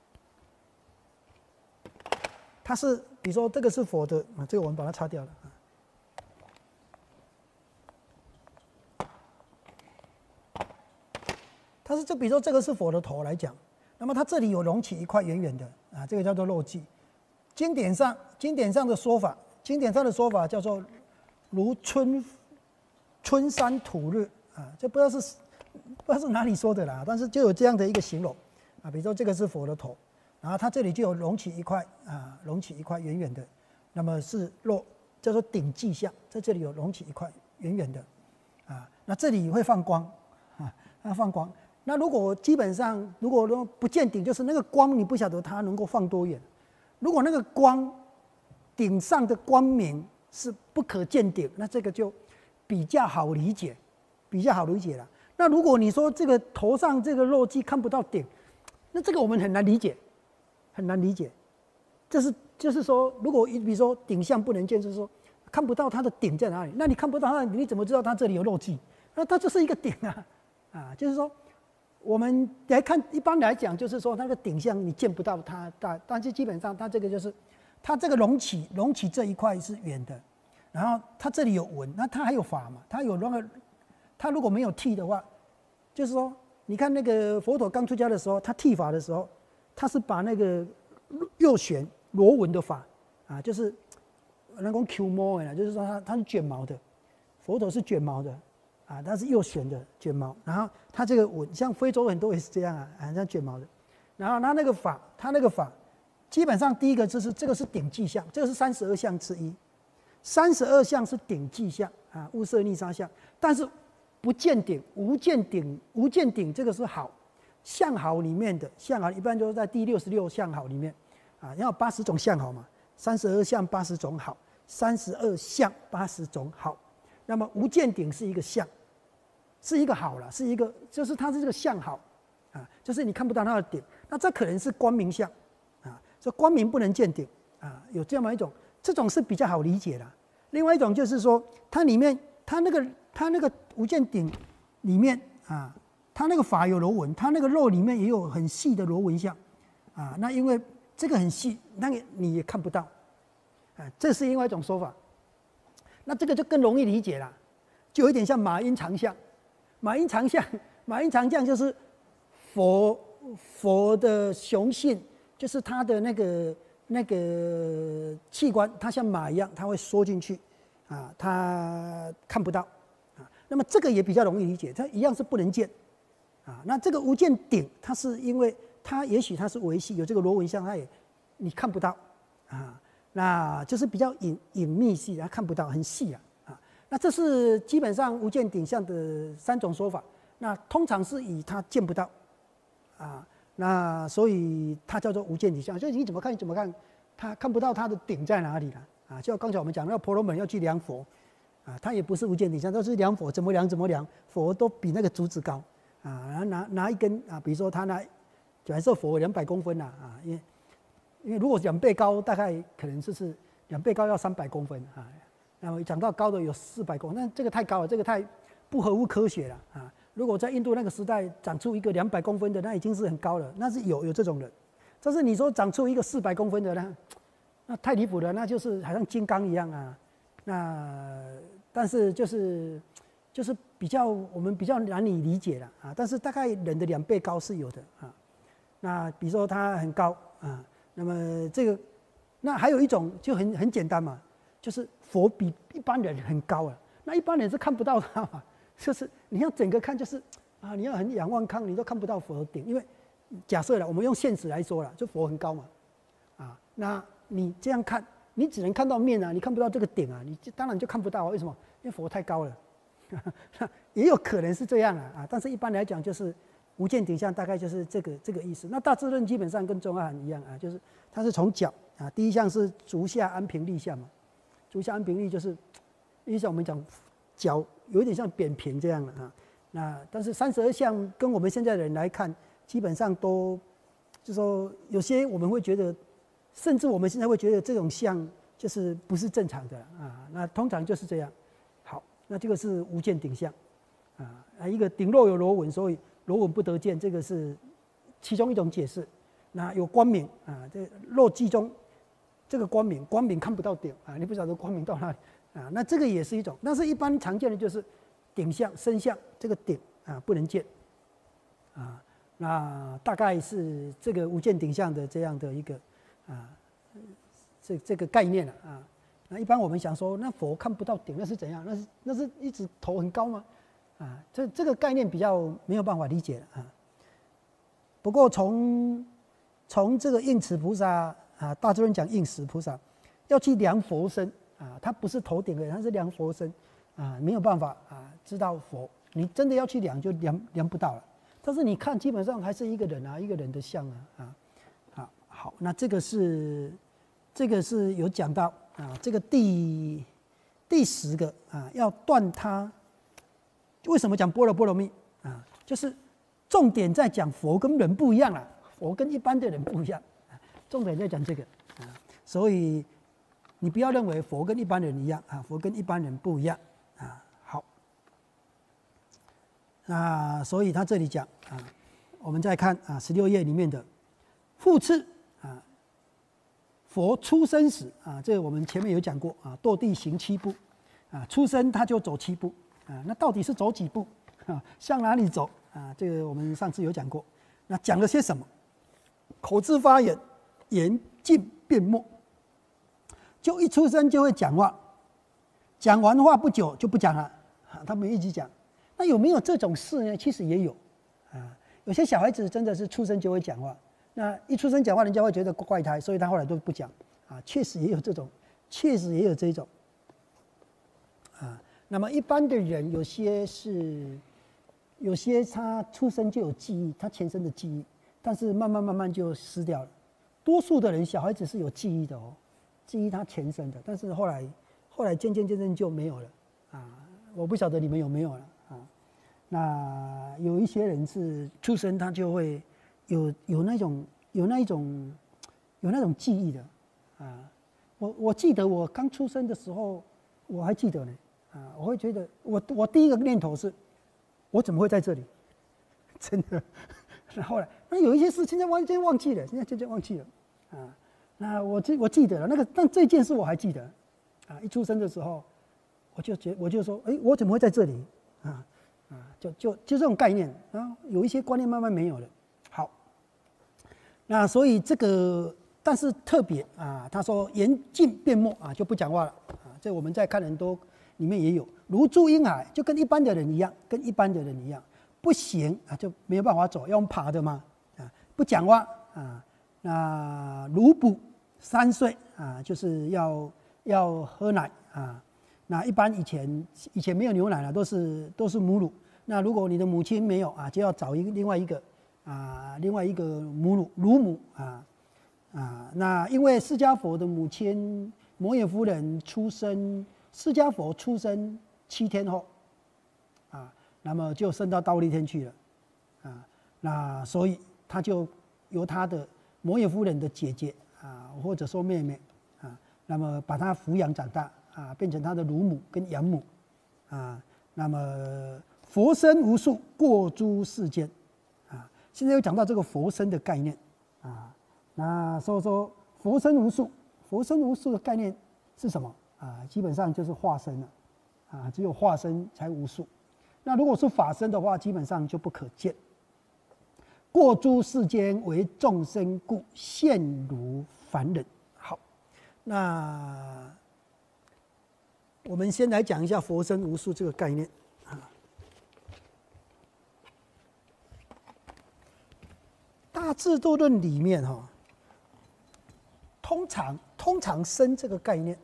它是，比如说这个是佛的啊，这个我们把它擦掉了啊。它是这，比如说这个是佛的头来讲，那么它这里有隆起一块圆圆的啊，这个叫做肉迹。经典上经典上的说法，经典上的说法叫做如春。春山吐日啊，这不知道是不知道是哪里说的啦，但是就有这样的一个形容啊，比如说这个是佛的头，然后它这里就有隆起一块啊，隆起一块圆圆的，那么是肉叫做顶迹相，在这里有隆起一块圆圆的啊，那这里会放光啊，它放光。那如果基本上如果说不见顶，就是那个光你不晓得它能够放多远。如果那个光顶上的光明是不可见顶，那这个就比较好理解，比较好理解了。那如果你说这个头上这个肉迹看不到顶，那这个我们很难理解，很难理解。这是就是说，如果比如说顶相不能见，就是说看不到它的顶在哪里。那你看不到它，你怎么知道它这里有肉迹？那它就是一个顶啊，啊，就是说我们来看，一般来讲就是说那个顶相你见不到它，但但是基本上它这个就是它这个隆起隆起这一块是圆的。然后它这里有纹，那它还有法嘛？它有那个，它如果没有剃的话，就是说，你看那个佛陀刚出家的时候，他剃发的时候，他是把那个右旋螺纹的发啊，就是那种 Q 毛的，就是说它它是卷毛的，佛陀是卷毛的啊，它是右旋的卷毛，然后它这个纹，像非洲很多也是这样啊，啊，像卷毛的，然后它那个发，它那个发，基本上第一个就是这个是顶迹相，这个是三十二相之一。三十二相是顶迹相啊，物色逆杀相，但是不见顶，无见顶，无见顶这个是好，相好里面的相好一般都是在第六十六相好里面，啊，要八十种相好嘛，三十二相八十种好，三十二相八十种好，那么无见顶是一个相，是一个好了，是一个就是它是这个相好，啊，就是你看不到它的顶，那这可能是光明相，啊，说光明不能见顶，啊，有这么一种，这种是比较好理解的。另外一种就是说，它里面它那个它那个无见顶里面啊，它那个法有螺纹，它那个肉里面也有很细的螺纹相，啊，那因为这个很细，那个你也看不到，啊，这是另外一种说法。那这个就更容易理解了，就有点像马音长相。马音长相，马音长相就是佛佛的雄性，就是它的那个那个器官，它像马一样，它会缩进去，啊，它看不到，啊，那么这个也比较容易理解，它一样是不能见，啊，那这个无见顶，它是因为它也许它是维系有这个螺纹相，它也你看不到，啊，那就是比较隐隐秘系，它看不到，很细啊。那这是基本上无见顶相的三种说法。那通常是以它见不到，啊，那所以它叫做无见顶相。所以你怎么看，你怎么看，它看不到它的顶在哪里了，啊，就刚才我们讲，那婆罗门要去量佛，啊，它也不是无见顶相，都是量佛，怎么量怎么量，佛都比那个竹子高，啊，然后拿拿一根啊，比如说他拿，假设佛两百公分呐，啊，因为因为如果两倍高，大概可能就是两倍高要三百公分啊。然后讲到高的有四百公分，那这个太高了，这个太不合乎科学了啊！如果在印度那个时代长出一个两百公分的，那已经是很高了，那是有有这种人。但是你说长出一个四百公分的呢，那太离谱了，那就是好像金刚一样啊。那但是就是就是比较我们比较难以理解了啊。但是大概人的两倍高是有的啊。那比如说他很高啊，那么这个那还有一种就很很简单嘛。就是佛比一般人很高啊，那一般人是看不到他嘛，就是你要整个看，就是啊，你要很仰望看，你都看不到佛的顶，因为假设了，我们用现实来说了，就佛很高嘛，啊，那你这样看，你只能看到面啊，你看不到这个顶啊，你当然就看不到啊，为什么？因为佛太高了，也有可能是这样啊，啊，但是一般来讲就是无见顶相，大概就是这个这个意思。那大智论基本上跟中阿含一样啊，就是它是从脚啊，第一项是足下安平立相嘛。足下安平立就是，因为像我们讲脚有点像扁平这样的啊，那但是三十二相跟我们现在的人来看，基本上都，就说有些我们会觉得，甚至我们现在会觉得这种相就是不是正常的啊，那通常就是这样。好，那这个是无见顶相，啊，一个顶肉有螺纹，所以螺纹不得见，这个是其中一种解释。那有光明啊，这肉髻中。这个光明，光明看不到顶啊，你不晓得光明到哪里啊？那这个也是一种，但是一般常见的就是顶相、身相，这个顶啊不能见啊。那大概是这个无见顶相的这样的一个啊，这这个概念了啊。那一般我们想说，那佛看不到顶，那是怎样？那是那是一直头很高吗？啊，这这个概念比较没有办法理解了啊。不过从从这个应持菩萨。啊，大智论讲应时菩萨要去量佛身啊，他不是头顶的，他是量佛身啊，没有办法啊知道佛，你真的要去量就量量不到了。但是你看，基本上还是一个人啊，一个人的像啊啊啊好，那这个是这个是有讲到啊，这个第第十个啊，要断他为什么讲般若波罗蜜啊？就是重点在讲佛跟人不一样啦，佛跟一般的人不一样。重点在讲这个啊，所以你不要认为佛跟一般人一样啊，佛跟一般人不一样啊。好，那所以他这里讲啊，我们再看啊十六页里面的复次啊，佛出生时啊，这个我们前面有讲过啊，堕地行七步啊，出生他就走七步啊，那到底是走几步啊？向哪里走啊？这个我们上次有讲过，那讲了些什么？口自发言。言尽变默，就一出生就会讲话，讲完话不久就不讲了，啊，他们一直讲。那有没有这种事呢？其实也有，啊，有些小孩子真的是出生就会讲话，那一出生讲话，人家会觉得怪胎，所以他后来都不讲，啊，确实也有这种，确实也有这种，啊， 那么一般的人有些是，有些他出生就有记忆，他前生的记忆，但是慢慢慢慢就失掉了。多数的人小孩子是有记忆的哦，记忆他前生的，但是后来后来渐渐渐渐就没有了啊。我不晓得你们有没有了啊。那有一些人是出生他就会有有那种有那一种有那种记忆的啊。我我记得我刚出生的时候，我还记得呢啊，我会觉得我我第一个念头是，我怎么会在这里？真的。那后来那有一些事现在完全忘记了，现在渐渐忘记了啊。那我记我记得了那个，但这件事我还记得啊。一出生的时候，我就觉我就说，哎、欸，我怎么会在这里啊？啊，就就就这种概念啊，有一些观念慢慢没有了。好，那所以这个，但是特别啊，他说言尽变默啊，就不讲话了啊。这我们在看很多里面也有，如注婴孩，就跟一般的人一样，跟一般的人一样，不行啊，就没有办法走，要用爬的嘛啊，不讲话啊。那乳哺三岁啊，就是要要喝奶啊。那一般以前以前没有牛奶了，都是都是母乳。那如果你的母亲没有啊，就要找一个另外一个啊，另外一个母乳乳母啊啊。那因为释迦佛的母亲摩耶夫人出生，释迦佛出生七天后啊，那么就升到忉利天去了啊。那所以他就由他的摩耶夫人的姐姐啊，或者说妹妹啊，那么把他抚养长大。啊，变成他的乳母跟养母，啊，那么佛身无数，过诸世间，啊，现在又讲到这个佛身的概念，啊，那所以说佛身无数，佛身无数的概念是什么？啊，基本上就是化身了，啊，只有化身才无数，那如果是法身的话，基本上就不可见。过诸世间为众生故，现如凡人。好，那。我们先来讲一下佛身无数这个概念啊。大智度论里面哈，通常通常身这个概念，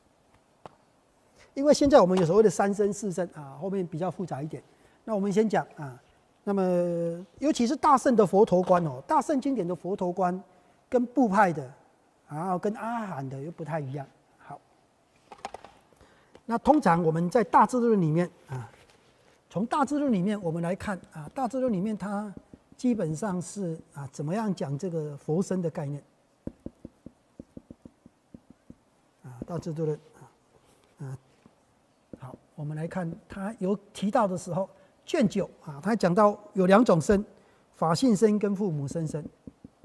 因为现在我们有所谓的三身四身啊，后面比较复杂一点。那我们先讲啊，那么尤其是大乘的佛陀观哦，大乘经典的佛陀观跟部派的，然后跟阿含的又不太一样。那通常我们在大智论里面啊，从大智论里面我们来看啊，大智论里面它基本上是啊怎么样讲这个佛身的概念啊，大智论啊啊，好，我们来看它有提到的时候，卷九啊，它讲到有两种身，法性身跟父母身身。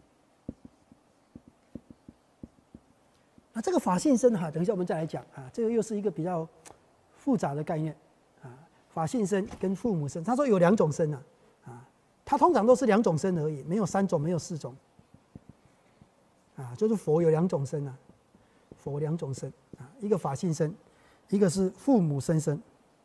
那这个法性身哈，等一下我们再来讲啊，这个又是一个比较复杂的概念啊。法性身跟父母身，他说有两种身啊，啊，它通常都是两种身而已，没有三种，没有四种，啊，就是佛有两种身啊，佛两种身啊，一个法性身，一个是父母身身。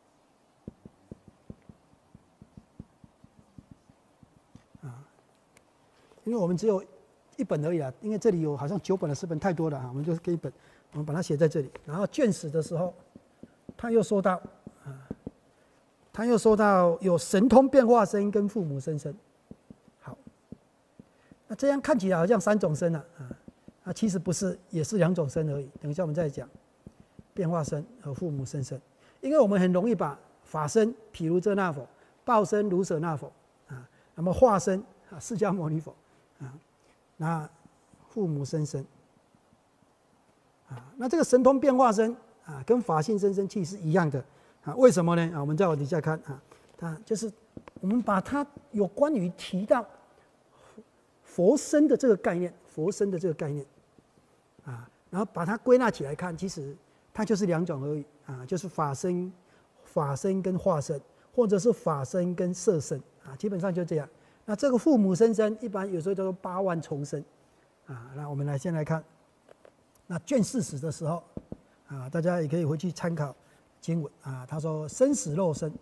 啊，因为我们只有一本而已啊，因为这里有好像九本的十本太多了啊，我们就给一本，我们把它写在这里。然后卷十的时候，他又说到啊，他又说到有神通变化身跟父母身身。好，那这样看起来好像三种身啊，啊，啊其实不是，也是两种身而已。等一下我们再讲变化身和父母身身，因为我们很容易把法身毗卢遮那佛、报身卢舍那佛啊，那么化身啊释迦牟尼佛啊。那父母身身啊，那这个神通变化身啊，跟法性身身其实是一样的啊。为什么呢？啊，我们再往底下看啊，它就是我们把它有关于提到佛身的这个概念，佛身的这个概念啊，然后把它归纳起来看，其实它就是两种而已啊，就是法身、法身跟化身，或者是法身跟色身啊，基本上就这样。那这个父母身身一般有时候叫做八万重身，啊，那我们来先来看，那卷四十的时候，啊，大家也可以回去参考经文啊。他说生死肉身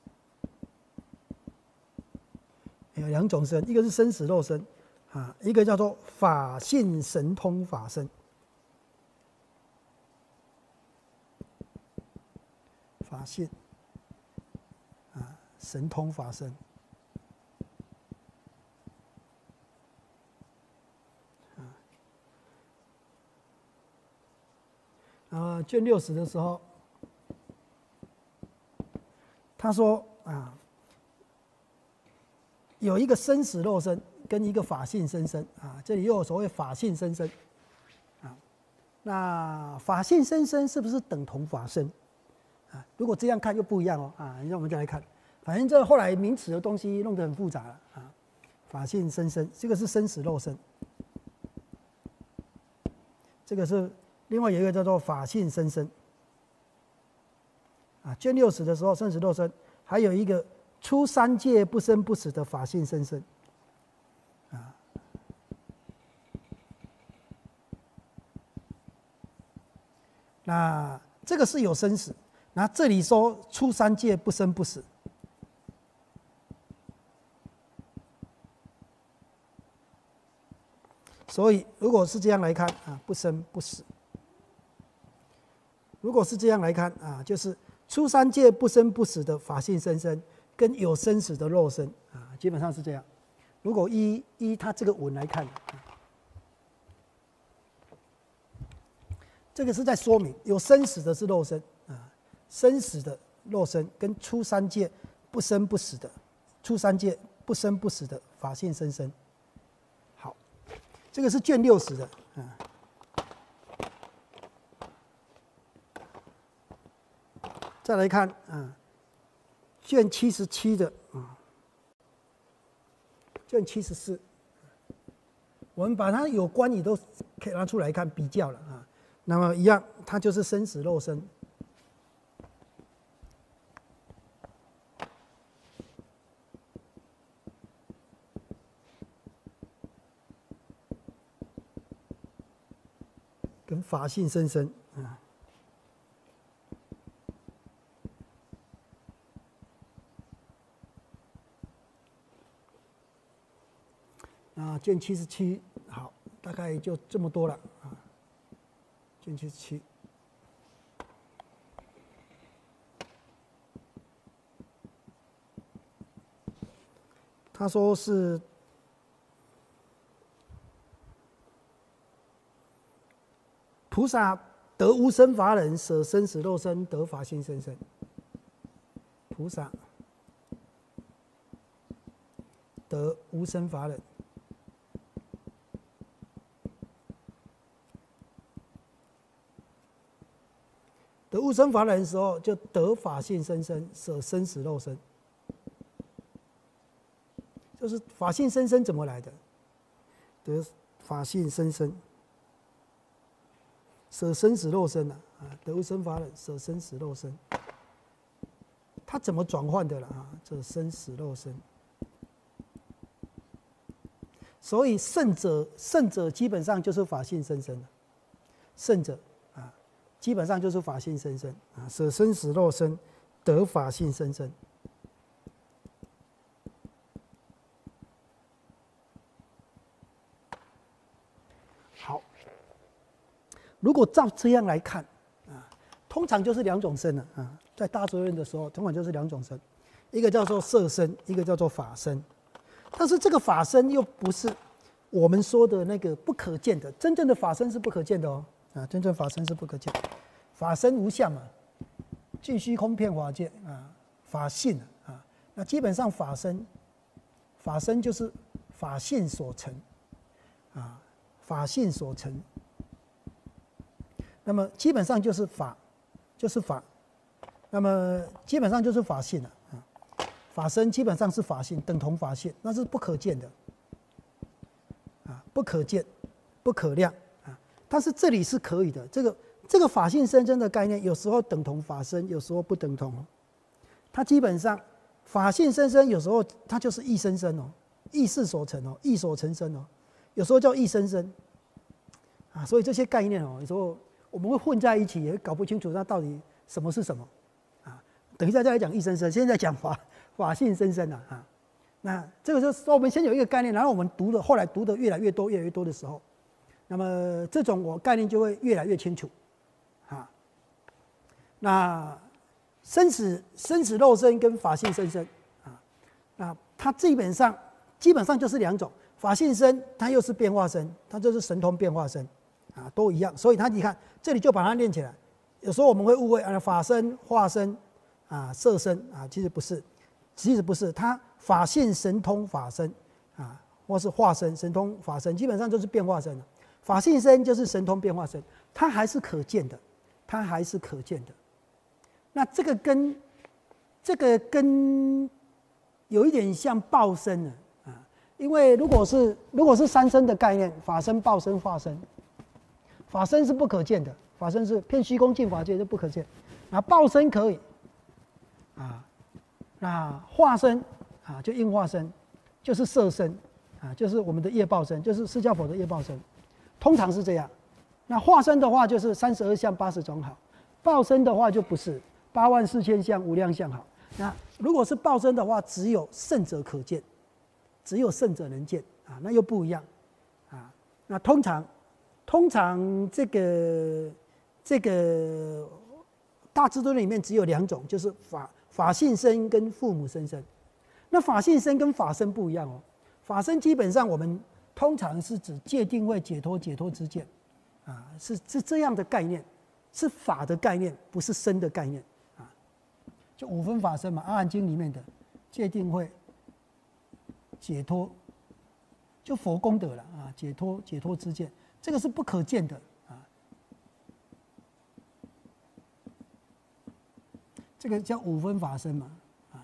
有两种身，一个是生死肉身，啊，一个叫做法性神通法身。法性神通法身。啊，卷六十的时候，他说啊，有一个生死肉身跟一个法性生身啊，这里又有所谓法性生身啊。那法性生身是不是等同法身啊？如果这样看又不一样哦啊。让我们再来看，反正这后来名词的东西弄得很复杂了啊。法性生身，这个是生死肉身，这个是。另外有一个叫做法性生身，啊，卷六十的时候生死肉身，还有一个出三界不生不死的法性生身，啊，那这个是有生死，那这里说出三界不生不死，所以如果是这样来看啊，不生不死。如果是这样来看啊，就是出三界不生不死的法性生身，跟有生死的肉身啊，基本上是这样。如果依依他这个文来看，这个是在说明有生死的是肉身啊，生死的肉身跟出三界不生不死的，出三界不生不死的法性生身。好，这个是卷六十的啊。再来看啊，卷七十七的啊，卷七十四，我们把它有关语都可以拿出来看比较了啊。那么一样，它就是生死肉身。跟法性生身啊。啊，卷七十七，好，大概就这么多了啊。卷七十七，他说是菩萨得无生法忍，舍生死肉身，得法性生身。菩萨得无生法忍。得无生法忍的时候，就得法性生身，舍生死肉身。就是法性生身怎么来的？得法性生身，舍生死肉身啊！啊，得无生法忍，舍生死肉身。它怎么转换的了啊？这生死肉身。所以圣者，圣者基本上就是法性生身了。圣者。基本上就是法性生身啊，舍生死肉身，得法性生身。好，如果照这样来看啊，通常就是两种身了啊。在大咒论的时候，通常就是两种身，一个叫做色身，一个叫做法身。但是这个法身又不是我们说的那个不可见的，真正的法身是不可见的哦。啊，真正法身是不可见，法身无相嘛，尽虚空遍法界啊，法性啊，那基本上法身，法身就是法性所成，啊，法性所成，那么基本上就是法，就是法，那么基本上就是法性了啊，法身基本上是法性，等同法性，那是不可见的，啊，不可见，不可量。但是这里是可以的，这个这个法性生身的概念，有时候等同法身，有时候不等同。它基本上法性生身，有时候它就是意生身哦，意识所成哦，意所成身哦，有时候叫意生身啊。所以这些概念哦，有时候我们会混在一起，也搞不清楚它到底什么是什么啊。等一下再来讲意生身，现在讲法法性生身啊啊。那这个就是说，我们先有一个概念，然后我们读的，后来读的越来越多、越来越多的时候。那么这种我概念就会越来越清楚，啊，那生死生死肉身跟法性生身啊，它基本上基本上就是两种，法性身它又是变化身，它就是神通变化身，啊，都一样。所以它你看这里就把它练起来。有时候我们会误会啊，法身、化身啊、色身啊，其实不是，其实不是，它法性神通法身啊，或是化身神通法身，基本上就是变化身了。法性身就是神通变化身，它还是可见的，它还是可见的。那这个跟这个跟有一点像报身了啊，因为如果是如果是三身的概念，法身、报身、化身，法身是不可见的，法身是遍虚空尽法界就不可见，啊，报身可以，啊，那化身啊就应化身，就是色身啊，就是我们的业报身，就是释迦佛的业报身。通常是这样，那化身的话就是三十二相八十种好，报身的话就不是八万四千相无量相好。那如果是报身的话，只有圣者可见，只有圣者能见啊，那又不一样啊。那通常，通常这个这个大智度里面只有两种，就是法法性身跟父母身身。那法性身跟法身不一样哦，法身基本上我们通常是指界定位解脱解脱之见，啊，是是这样的概念，是法的概念，不是身的概念啊。就五分法身嘛，《阿含经》里面的界定会解脱，就佛功德了啊，解脱解脱之见，这个是不可见的啊。这个叫五分法身嘛，啊，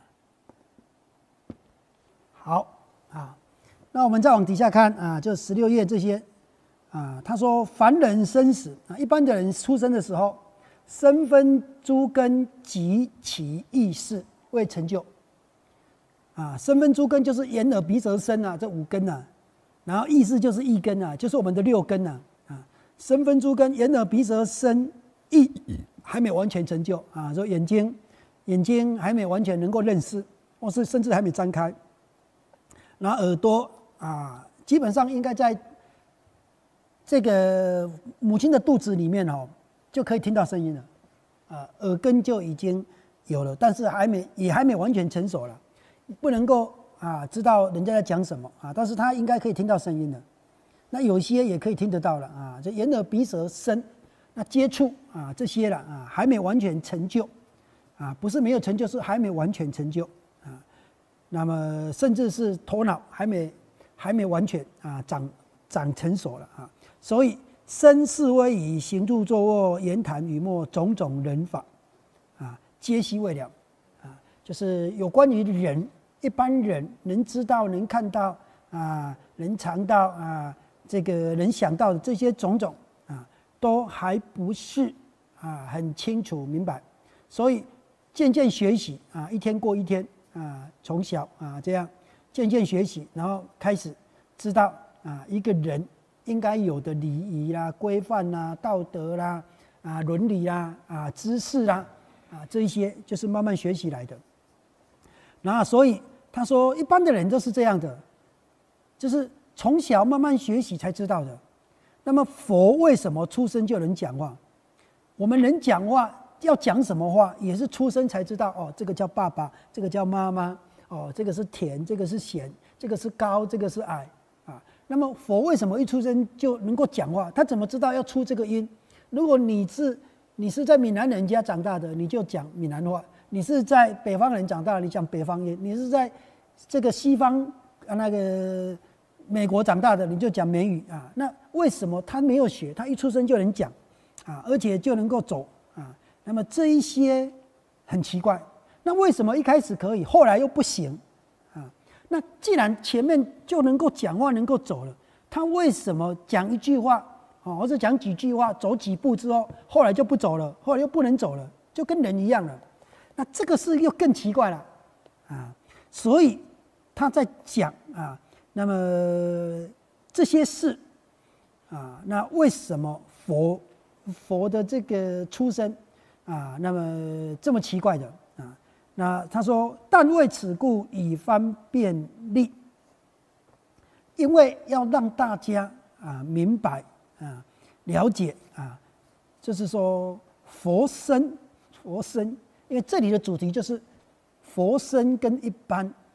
好啊。那我们再往底下看啊，就十六页这些啊，他说凡人生死啊，一般的人出生的时候，身分诸根及其意识未成就啊，身分诸根就是眼耳鼻舌身啊，这五根啊，然后意识就是意根啊，就是我们的六根啊啊，身分诸根眼耳鼻舌身意还没完全成就啊，说眼睛眼睛还没完全能够认识，或是甚至还没张开，然后耳朵。啊，基本上应该在这个母亲的肚子里面哦，就可以听到声音了，啊，耳根就已经有了，但是还没也还没完全成熟了，不能够啊知道人家在讲什么啊，但是他应该可以听到声音了。那有些也可以听得到了啊，就眼耳鼻舌身，那接触啊这些了啊，还没完全成就，啊，不是没有成就，是还没完全成就啊。那么甚至是头脑还没。还没完全啊长长成熟了啊，所以身世威仪、行住坐卧、言谈语默种种人法啊，皆悉未了啊，就是有关于人一般人能知道、能看到啊、能尝到啊、这个能想到的这些种种啊，都还不是啊很清楚明白，所以渐渐学习啊，一天过一天啊，从小啊这样。渐渐学习，然后开始知道啊，一个人应该有的礼仪啦、规范啦、道德啦、啊伦理啦、啊知识啦、啊这一些，就是慢慢学习来的。然后，所以他说，一般的人都是这样的，就是从小慢慢学习才知道的。那么，佛为什么出生就能讲话？我们人讲话要讲什么话，也是出生才知道哦，这个叫爸爸，这个叫妈妈。哦，这个是甜，这个是咸，这个是高，这个是矮，啊。那么佛为什么一出生就能够讲话？他怎么知道要出这个音？如果你是你是在闽南人家长大的，你就讲闽南话；你是在北方人长大的，你讲北方音；你是在这个西方啊那个美国长大的，你就讲美语啊。那为什么他没有学？他一出生就能讲啊，而且就能够走啊？那么这一些很奇怪。那为什么一开始可以，后来又不行啊？那既然前面就能够讲话，能够走了，他为什么讲一句话啊，或者讲几句话，走几步之后，后来就不走了，后来又不能走了，就跟人一样了？那这个事又更奇怪了啊！所以他在讲啊，那么这些事啊，那为什么佛佛的这个出生啊，那么这么奇怪的？那他说，但为此故以方便利，因为要让大家啊明白啊了解啊，就是说佛身佛身，因为这里的主题就是佛身跟一般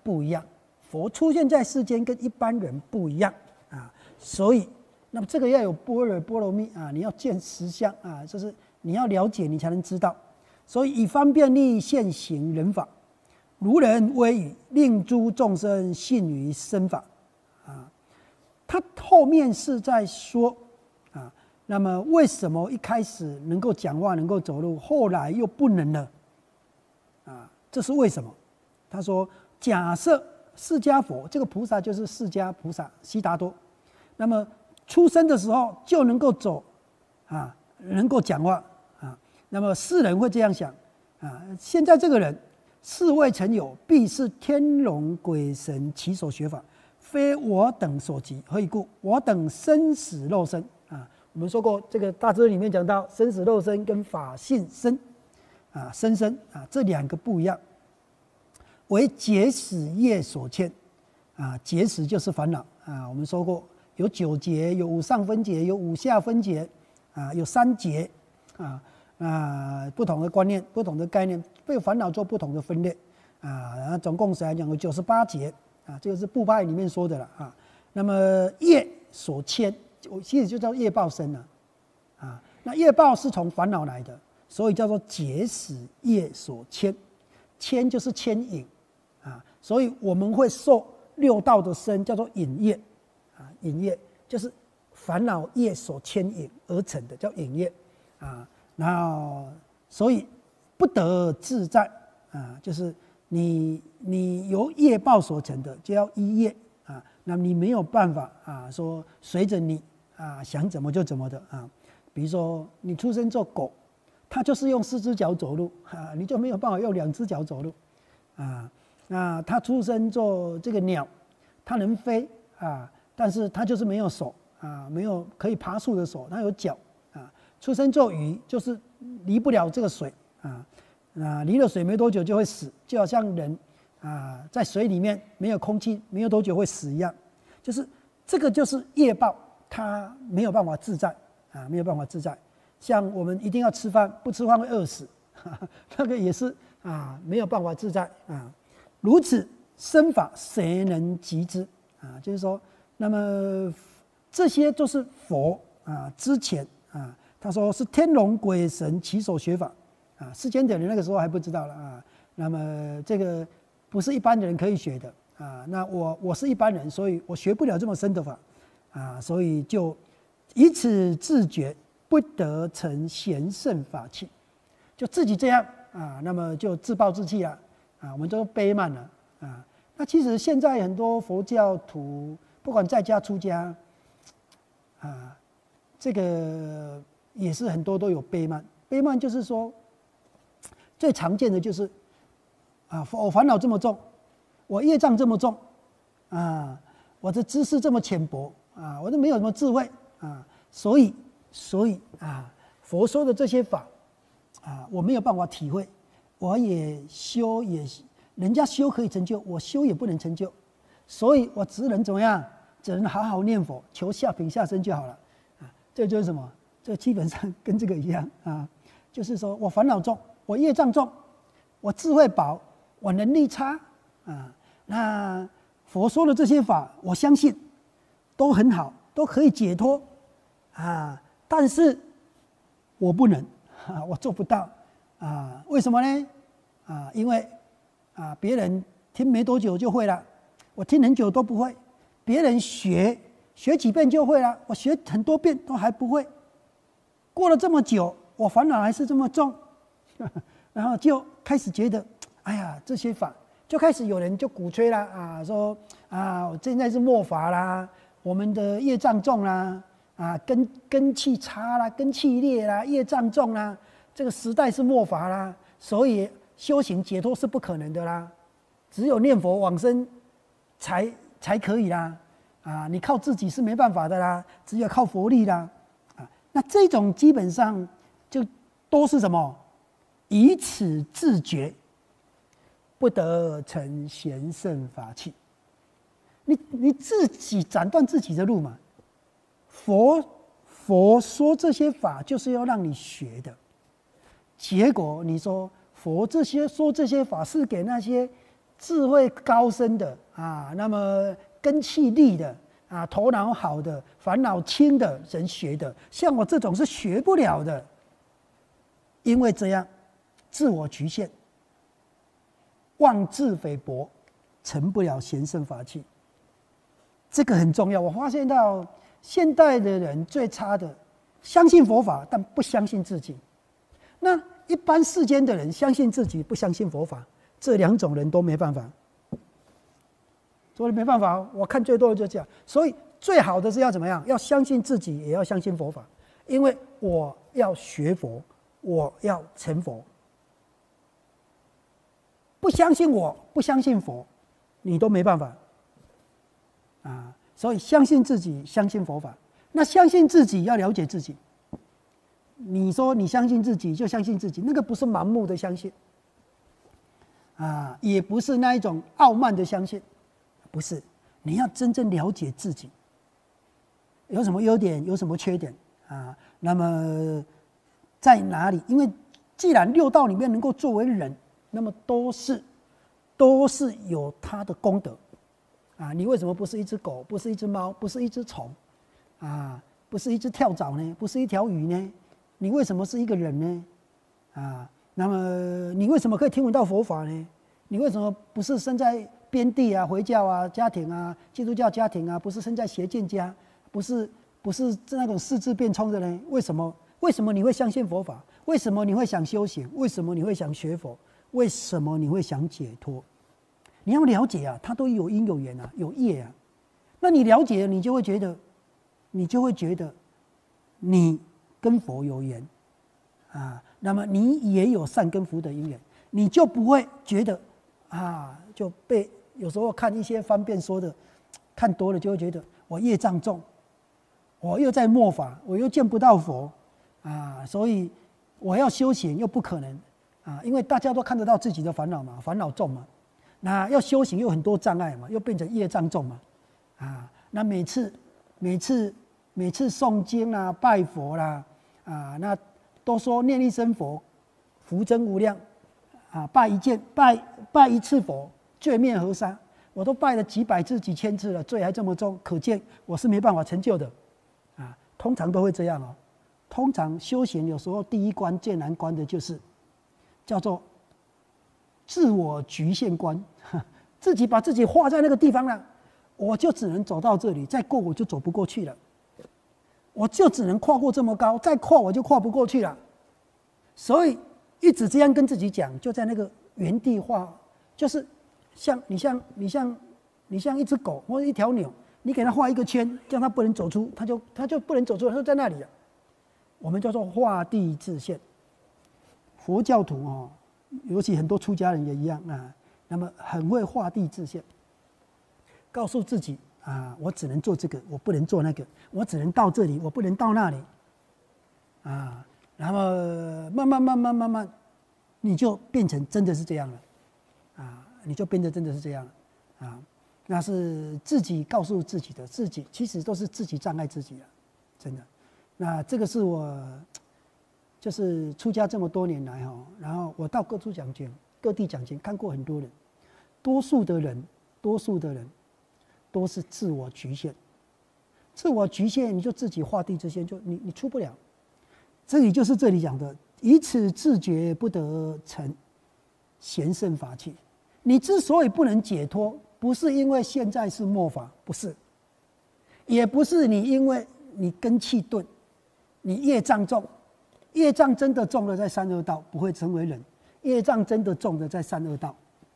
不一样，佛出现在世间跟一般人不一样啊，所以那么这个要有般若波罗蜜啊，你要见实相啊，就是你要了解你才能知道，所以以方便力现行人法，如人威语，令诸众生信于身法啊。他后面是在说啊，那么为什么一开始能够讲话能够走路，后来又不能了啊？这是为什么？他说，假设释迦佛这个菩萨就是释迦菩萨悉达多，那么出生的时候就能够走啊，能够讲话啊，那么世人会这样想啊，现在这个人世未曾有，必是天龙鬼神其所学法，非我等所及，何以故？我等生死肉身啊，我们说过这个大智里面讲到生死肉身跟法性身啊，生身啊，这两个不一样。为结使业所牵啊，结使就是烦恼啊。我们说过有九劫，有五上分劫，有五下分劫啊，有三劫啊啊，不同的观念、不同的概念，被烦恼做不同的分类啊。然后总共来讲有九十八劫啊，这个是部派里面说的了啊。那么业所牵，其实就叫业报身了啊。那业报是从烦恼来的，所以叫做结使业所牵，牵就是牵引。啊，所以我们会受六道的身，叫做引业，啊，引业就是烦恼业所牵引而成的，叫引业，啊，然后所以不得自在，啊，就是你你由业报所成的，就要依业，啊，那你没有办法啊，说随着你啊想怎么就怎么的啊，比如说你出生做狗，它就是用四只脚走路，啊，你就没有办法用两只脚走路，啊。那他出生做这个鸟，它能飞啊，但是它就是没有手啊，没有可以爬树的手，它有脚啊。出生做鱼，就是离不了这个水啊，啊，离了水没多久就会死，就好像人啊在水里面没有空气，没有多久会死一样，就是这个就是业报，它没有办法自在啊，没有办法自在。像我们一定要吃饭，不吃饭会饿死，呵呵那个也是啊，没有办法自在啊。如此身法，谁能及之啊？就是说，那么这些都是佛啊之前啊，他说是天龙鬼神其所学法啊，世间的人那个时候还不知道了啊。那么这个不是一般的人可以学的啊。那我我是一般人，所以我学不了这么深的法啊，所以就以此自觉，不得成贤圣法器，就自己这样啊，那么就自暴自弃了。啊，我们都卑慢了啊。那其实现在很多佛教徒，不管在家出家，啊，这个也是很多都有卑慢。卑慢就是说，最常见的就是啊，我烦恼这么重，我业障这么重，啊，我的知识这么浅薄啊，我都没有什么智慧啊，所以所以啊，佛说的这些法啊，我没有办法体会。我也修也，人家修可以成就，我修也不能成就，所以我只能怎么样？只能好好念佛，求下品下生就好了。啊，这就是什么？这基本上跟这个一样啊，就是说我烦恼重，我业障重，我智慧薄，我能力差啊。那佛说的这些法，我相信都很好，都可以解脱啊，但是我不能啊，我做不到。啊，为什么呢？啊，因为啊，别人听没多久就会了，我听很久都不会；别人学学几遍就会了，我学很多遍都还不会。过了这么久，我烦恼还是这么重，呵呵然后就开始觉得，哎呀，这些法就开始有人就鼓吹啦，啊，说啊，现在是末法啦，我们的业障重啦，啊，根根气差啦，根气劣啦，业障重啦。这个时代是末法啦，所以修行解脱是不可能的啦，只有念佛往生才才可以啦，啊，你靠自己是没办法的啦，只有靠佛力啦，啊，那这种基本上就都是什么？以此自觉，不得成贤圣法器。你你自己斩断自己的路嘛。佛佛说这些法就是要让你学的。结果你说佛这些说这些法是给那些智慧高深的啊，那么根气利的啊，头脑好的，烦恼轻的人学的，像我这种是学不了的，因为这样自我局限，妄自菲薄，成不了贤圣法器。这个很重要。我发现到现代的人最差的，相信佛法但不相信自己。那一般世间的人相信自己，不相信佛法，这两种人都没办法。所以没办法，我看最多的就这样。所以最好的是要怎么样？要相信自己，也要相信佛法，因为我要学佛，我要成佛。不相信我，不相信佛，你都没办法。啊，所以相信自己，相信佛法。那相信自己，要了解自己。你说你相信自己就相信自己，那个不是盲目的相信，啊，也不是那一种傲慢的相信，不是。你要真正了解自己，有什么优点，有什么缺点啊？那么在哪里？因为既然六道里面能够作为人，那么都是都是有他的功德。啊，你为什么不是一只狗，不是一只猫，不是一只虫，啊，不是一只跳蚤呢？不是一条鱼呢？你为什么是一个人呢？啊，那么你为什么可以听闻到佛法呢？你为什么不是生在边地啊、回教啊、家庭啊、基督教家庭啊？不是生在邪见家，不是不是那种四字变冲的呢？为什么？为什么你会相信佛法？为什么你会想修行？为什么你会想学佛？为什么你会想解脱？你要了解啊，它都有因有缘啊，有业啊。那你了解了，你就会觉得，你就会觉得，你跟佛有缘啊，那么你也有善根福德因缘，你就不会觉得啊，就被有时候看一些方便说的，看多了就会觉得我业障重，我又在末法，我又见不到佛啊，所以我要修行又不可能啊，因为大家都看得到自己的烦恼嘛，烦恼重嘛。那要修行又很多障碍嘛，又变成业障重嘛，啊，那每次每次每次诵经啦、拜佛啦，啊，那都说念一声佛，福增无量，啊，拜一件拜拜一次佛，罪灭河沙。我都拜了几百次、几千次了，罪还这么重，可见我是没办法成就的，啊，通常都会这样哦。通常修行有时候第一关最难关的就是叫做自我局限观，自己把自己画在那个地方了，我就只能走到这里，再过我就走不过去了，我就只能跨过这么高，再跨我就跨不过去了。所以一直这样跟自己讲，就在那个原地画，就是像你像你像你像一只狗或者一条牛，你给它画一个圈，叫它不能走出，它就它就不能走出，它就在那里了。我们叫做画地自限。佛教徒哦。尤其很多出家人也一样啊，那么很会画地自限，告诉自己啊，我只能做这个，我不能做那个，我只能到这里，我不能到那里，啊，然后慢慢慢慢慢慢，你就变成真的是这样了，啊，你就变得真的是这样了，啊，那是自己告诉自己的，自己其实都是自己障碍自己啊，真的，那这个是我。就是出家这么多年来哈，然后我到各处讲经，各地讲经，看过很多人，多数的人，多数的人，都是自我局限，自我局限，你就自己画地自限，就你你出不了。这里就是这里讲的，以此自觉不得成贤圣法器。你之所以不能解脱，不是因为现在是末法，不是，也不是你因为你根气钝，你业障重。业障真的重的在三恶道，不会成为人；业障真的重的在三恶道，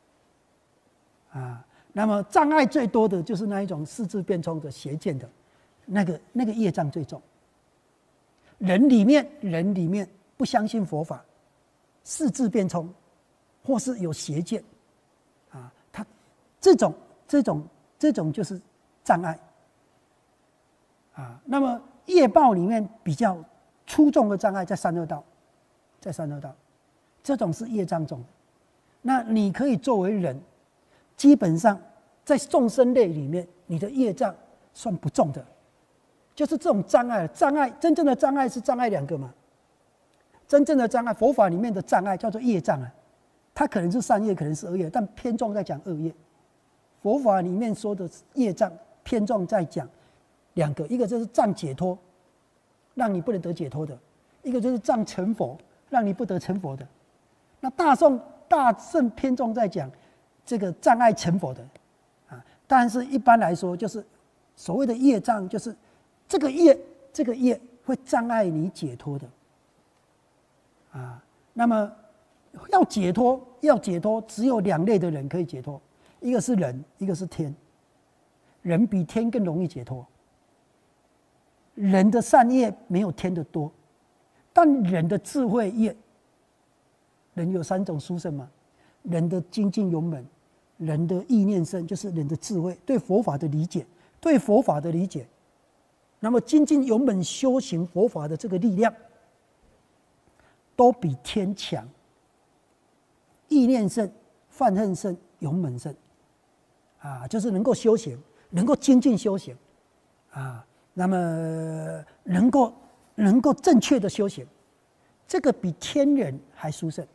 啊，那么障碍最多的就是那一种四字变冲的邪见的，那个那个业障最重。人里面人里面不相信佛法，四字变冲，或是有邪见，啊，他这种这种这种就是障碍，啊，那么业报里面比较。出众的障碍在三恶道，在三恶道，这种是业障重的。那你可以作为人，基本上在众生类里面，你的业障算不重的，就是这种障碍。障碍真正的障碍是障碍两个嘛？真正的障碍，佛法里面的障碍叫做业障啊， 它可能是善业，可能是恶业，但偏重在讲恶业。佛法里面说的业障，偏重在讲两个，一个就是障解脱，让你不能得解脱的；一个就是障成佛，让你不得成佛的。那大众大圣偏重在讲这个障碍成佛的，啊，但是一般来说，就是所谓的业障，就是这个业，这个业会障碍你解脱的，啊，那么要解脱，要解脱，只有两类的人可以解脱，一个是人，一个是天。人比天更容易解脱，人的善业没有天的多，但人的智慧业，人有三种殊胜嘛，人的精进勇猛，人的意念深，就是人的智慧，对佛法的理解，对佛法的理解，那么精进勇猛修行佛法的这个力量，都比天强。意念胜，犯恨胜，勇猛胜，啊，就是能够修行，能够精进修行，啊，那么能够能够正确的修行，这个比天人还殊胜。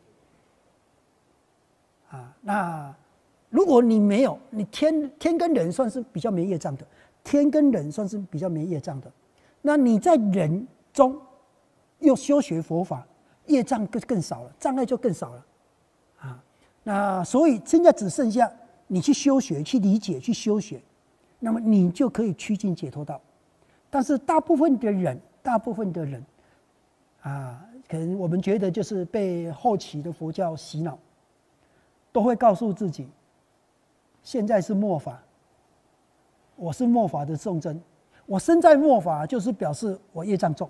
啊，那如果你没有，你天天跟人算是比较没业障的，天跟人算是比较没业障的，那你在人中又修学佛法，业障更更少了，障碍就更少了。啊，那所以现在只剩下你去修学、去理解、去修学，那么你就可以趋近解脱道。但是大部分的人，大部分的人，啊，可能我们觉得就是被后期的佛教洗脑，都会告诉自己，现在是末法，我是末法的众生，我身在末法，就是表示我业障重，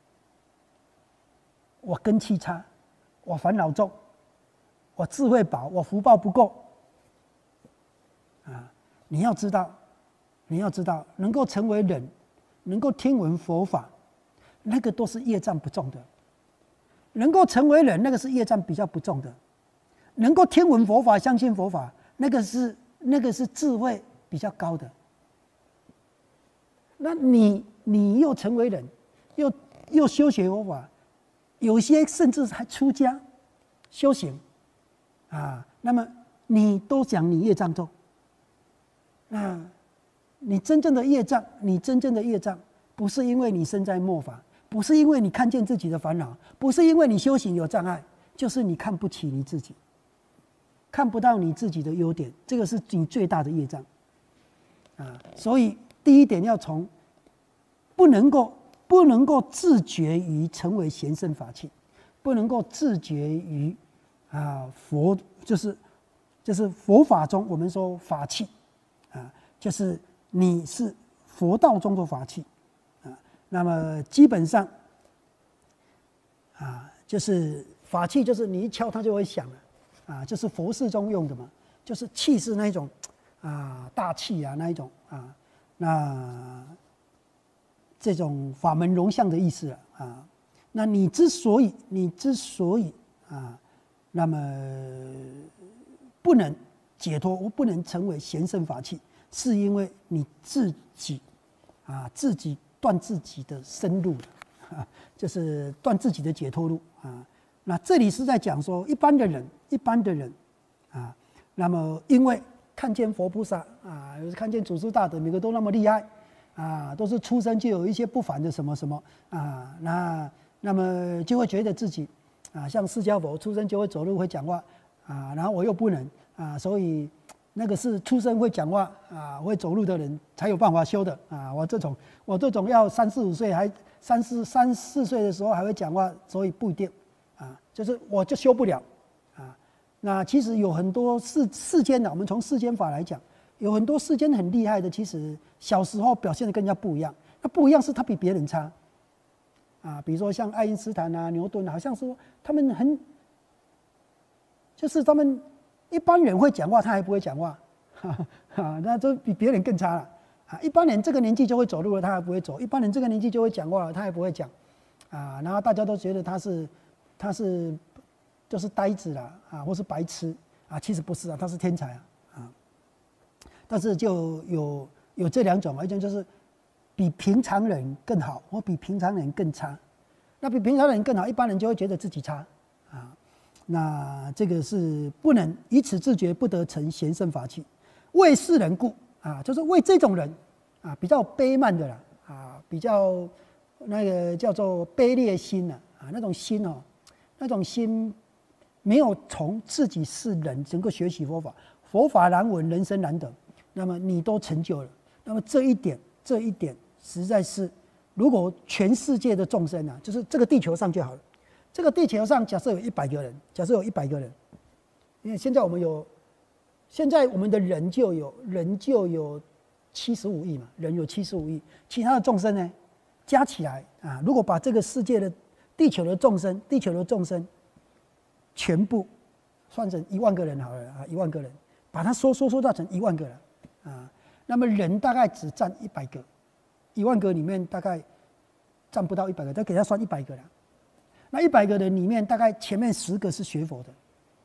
我根器差，我烦恼重。我智慧薄，我福报不够，啊！你要知道，你要知道，能够成为人，能够听闻佛法，那个都是业障不重的；能够成为人，那个是业障比较不重的；能够听闻佛法、相信佛法，那个是那个是智慧比较高的。那你你又成为人，又又修学佛法，有些甚至还出家修行。啊，那么你都讲你业障重，那你真正的业障，你真正的业障，不是因为你身在末法，不是因为你看见自己的烦恼，不是因为你修行有障碍，就是你看不起你自己，看不到你自己的优点，这个是你最大的业障。啊，所以第一点要从不能够不能够自觉于成为贤圣法器，不能够自觉于。啊，佛就是就是佛法中我们说法器，啊，就是你是佛道中的法器，啊，那么基本上，啊，就是法器就是你一敲它就会响了，啊，就是佛事中用的嘛，就是器是那一种，啊，大器啊那一种啊，那这种法门容相的意思啊，啊，那你之所以你之所以啊。那么不能解脱，不能成为贤圣法器，是因为你自己啊，自己断自己的生路了，啊，就是断自己的解脱路啊。那这里是在讲说，一般的人，一般的人啊，那么因为看见佛菩萨啊，看见祖师大德，每个都那么厉害啊，都是出生就有一些不凡的什么什么啊，那那么就会觉得自己。啊，像释迦佛出生就会走路会讲话啊，然后我又不能啊，所以那个是出生会讲话啊会走路的人才有办法修的啊。我这种我这种要三四五岁还三四三四岁的时候还会讲话，所以不一定啊，就是我就修不了啊。那其实有很多世世间的，我们从世间法来讲，有很多世间很厉害的，其实小时候表现的跟人家不一样，那不一样是他比别人差。啊，比如说像爱因斯坦啊、牛顿，好像说他们很，就是他们一般人会讲话，他还不会讲话，哈哈，那就比别人更差了。啊，一般人这个年纪就会走路了，他还不会走；一般人这个年纪就会讲话了，他还不会讲。啊，然后大家都觉得他是他是就是呆子啦，啊，或是白痴啊，其实不是啊，他是天才啊，啊。但是就有有这两种，一种就是比平常人更好，或比平常人更差。那比平常人更好，一般人就会觉得自己差啊。 那这个是不能以此自觉，不得成贤圣法器。为世人故啊，就是为这种人啊，比较卑慢的啦啊，比较那个叫做卑劣心啊啊，那种心哦，那种心没有从自己是人，能够学习佛法，佛法难闻，人生难得。那么你都成就了，那么这一点，这一点实在是，如果全世界的众生啊，就是这个地球上就好了。这个地球上假设有一百个人，假设有一百个人，因为现在我们有，现在我们的人就有人就有七十五亿嘛，人有七十五亿，其他的众生呢，加起来啊，如果把这个世界的地球的众生，地球的众生全部算成一万个人好了啊，一万个人，把它缩缩缩到成一万个了啊，那么人大概只占一百个，一万个里面大概占不到一百个，再给他算一百个了。那一百个人里面，大概前面十个是学佛的，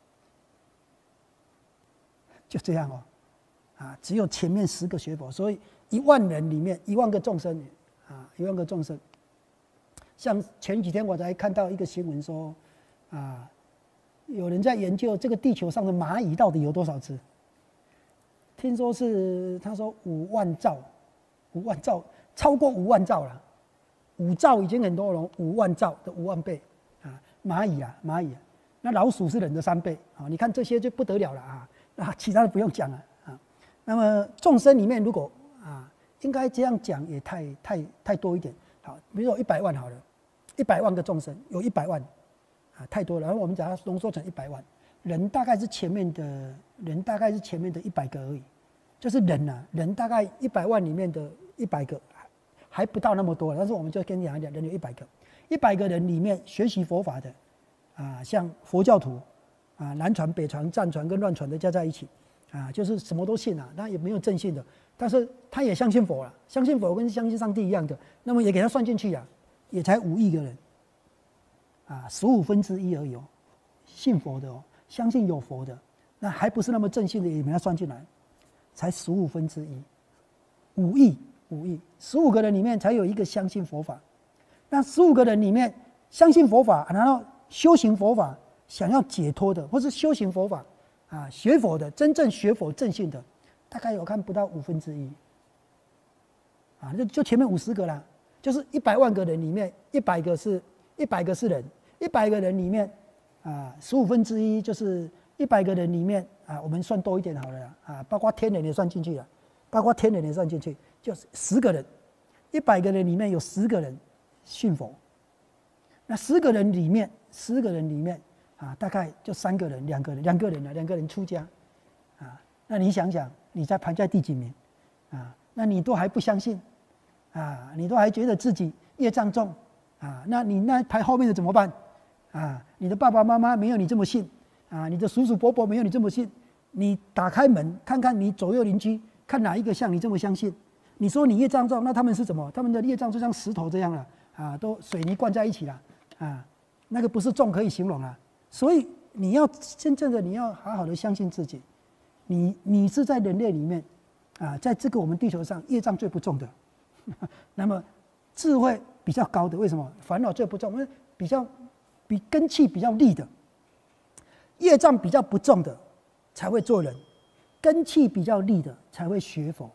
就这样哦，啊，只有前面十个学佛，所以一万人里面，一万个众生，啊，一万个众生。像前几天我才看到一个新闻说，啊，有人在研究这个地球上的蚂蚁到底有多少只，听说是他说五万兆，五万兆，超过五万兆了，五兆已经很多了，五万兆的五万倍。啊，蚂蚁啊，蚂蚁啊，那老鼠是人的三倍啊！你看这些就不得了了啊！啊，其他的不用讲了啊。那么众生里面，如果啊，应该这样讲也太太太多一点。好，比如说一百万好了，一百万个众生有一百万啊，太多了。然后我们把它浓缩成一百万人，大概是前面的人大概是前面的一百个而已，就是人啊，人大概一百万里面的一百个，还不到那么多。但是我们就跟你讲一讲，人有一百个。一百个人里面学习佛法的，啊，像佛教徒，啊，南传、北传、藏传跟乱传的加在一起，啊，就是什么都信啊，他也没有正信的，但是他也相信佛了，相信佛跟相信上帝一样的，那么也给他算进去啊，也才五亿个人，啊，十五分之一而已哦，信佛的哦，相信有佛的，那还不是那么正信的，也给他算进来，才十五分之一，五亿，五亿，十五个人里面才有一个相信佛法。那十五个人里面相信佛法，然后修行佛法，想要解脱的，或是修行佛法啊，学佛的，真正学佛正信的，大概我看不到五分之一，啊，就就前面五十个啦，就是一百万个人里面，一百个是一百个是人，一百个人里面啊，十五分之一就是一百个人里面啊，我们算多一点好了啦啊，包括天人也算进去了，包括天人也算进去，就是十个人，一百个人里面有十个人信佛，那十个人里面，十个人里面啊，大概就三个人、两个人、两个人啊，两个人出家，啊，那你想想，你在排在第几名？啊，那你都还不相信，啊，你都还觉得自己业障重，啊，那你那排后面的怎么办？啊，你的爸爸妈妈没有你这么信，啊，你的叔叔伯伯没有你这么信，你打开门看看你左右邻居，看哪一个像你这么相信？你说你业障重，那他们是什么？他们的业障就像石头这样了。啊，都水泥灌在一起了，啊，那个不是重可以形容啊。所以你要真正的你要好好的相信自己，你你是在人类里面，啊，在这个我们地球上业障最不重的，那么智慧比较高的，为什么？烦恼最不重，因为比较比根气比较利的，业障比较不重的才会做人，根气比较利的才会学佛。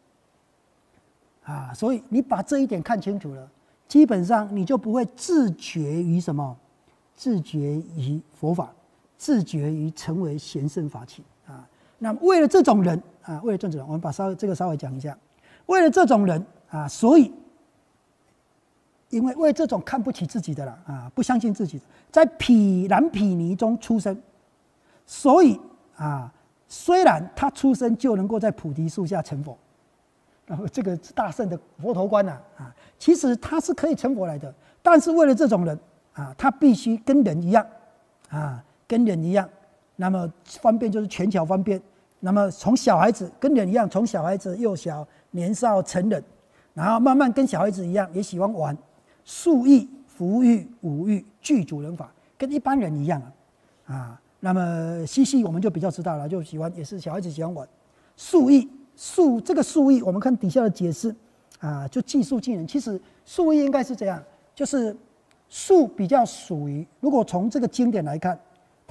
啊，所以你把这一点看清楚了。基本上你就不会自觉于什么，自觉于佛法，自觉于成为贤圣法器啊。那为了这种人啊，为了这种人，我们把稍微这个稍微讲一下。为了这种人啊，所以因为为这种看不起自己的啦啊，不相信自己的，在毗蓝毗尼中出生，所以啊，虽然他出生就能够在菩提树下成佛。然后这个大圣的佛头观呐啊，其实他是可以成佛来的，但是为了这种人啊，他必须跟人一样啊，跟人一样。那么方便就是权巧方便。那么从小孩子跟人一样，从小孩子幼小、年少、成人，然后慢慢跟小孩子一样，也喜欢玩，数欲、福欲、五欲具足人法，跟一般人一样啊啊。那么嬉戏我们就比较知道了，就喜欢也是小孩子喜欢玩，数欲。术这个术义，我们看底下的解释啊，就技术技能。其实术义应该是这样，就是术比较属于，如果从这个经典来看，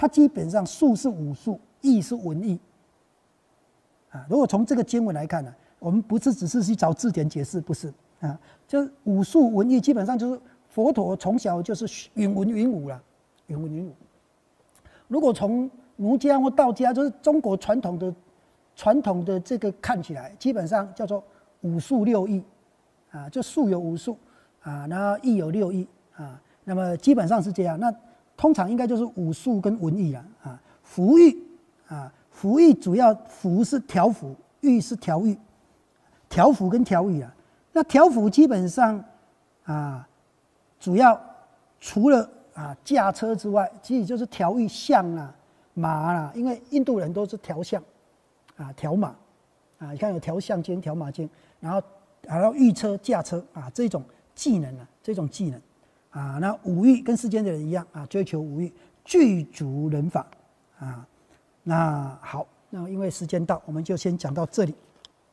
它基本上术是武术，艺是文艺。啊，如果从这个经文来看呢、啊，我们不是只是去找字典解释，不是啊，就是武术文艺基本上就是佛陀从小就是允文允武了，允文允武。如果从儒家或道家，就是中国传统的传统的这个看起来，基本上叫做武术六艺，啊，就术有武术，啊，然后艺有六艺，啊，那么基本上是这样。那通常应该就是武术跟文艺了，啊，服役，啊，服役主要服是调服，役是调役，调服跟调役啊。那调服基本上啊，主要除了啊，驾车之外，其实就是调御象啊、马啦，因为印度人都是调象，啊，调马，啊，你看有调象经、调马经，然后然后御车、驾车啊，这种技能啊，这种技能，啊，那武艺跟世间的人一样啊，追求武艺，具足人法，啊，那好，那因为时间到，我们就先讲到这里。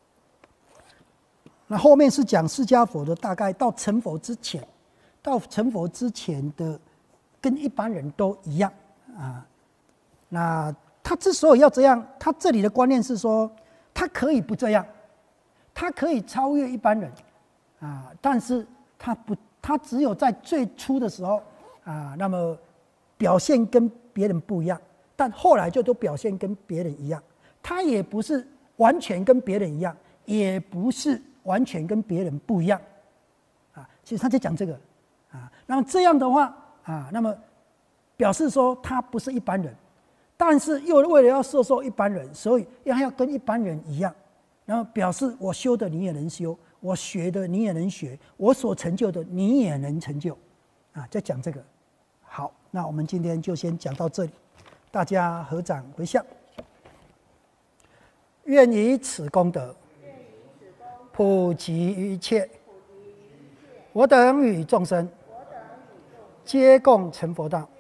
那后面是讲释迦佛的，大概到成佛之前，到成佛之前的。跟一般人都一样啊，那他之所以要这样，他这里的观念是说，他可以不这样，他可以超越一般人啊，但是他不，他只有在最初的时候啊，那么表现跟别人不一样，但后来就都表现跟别人一样。他也不是完全跟别人一样，也不是完全跟别人不一样啊。其实他在讲这个啊，那么这样的话。啊，那么表示说他不是一般人，但是又为了要摄受一般人，所以要要跟一般人一样，然后表示我修的你也能修，我学的你也能学，我所成就的你也能成就，啊，在讲这个。好，那我们今天就先讲到这里，大家合掌回向，愿以此功德普及一切，我等与众生皆共成佛道。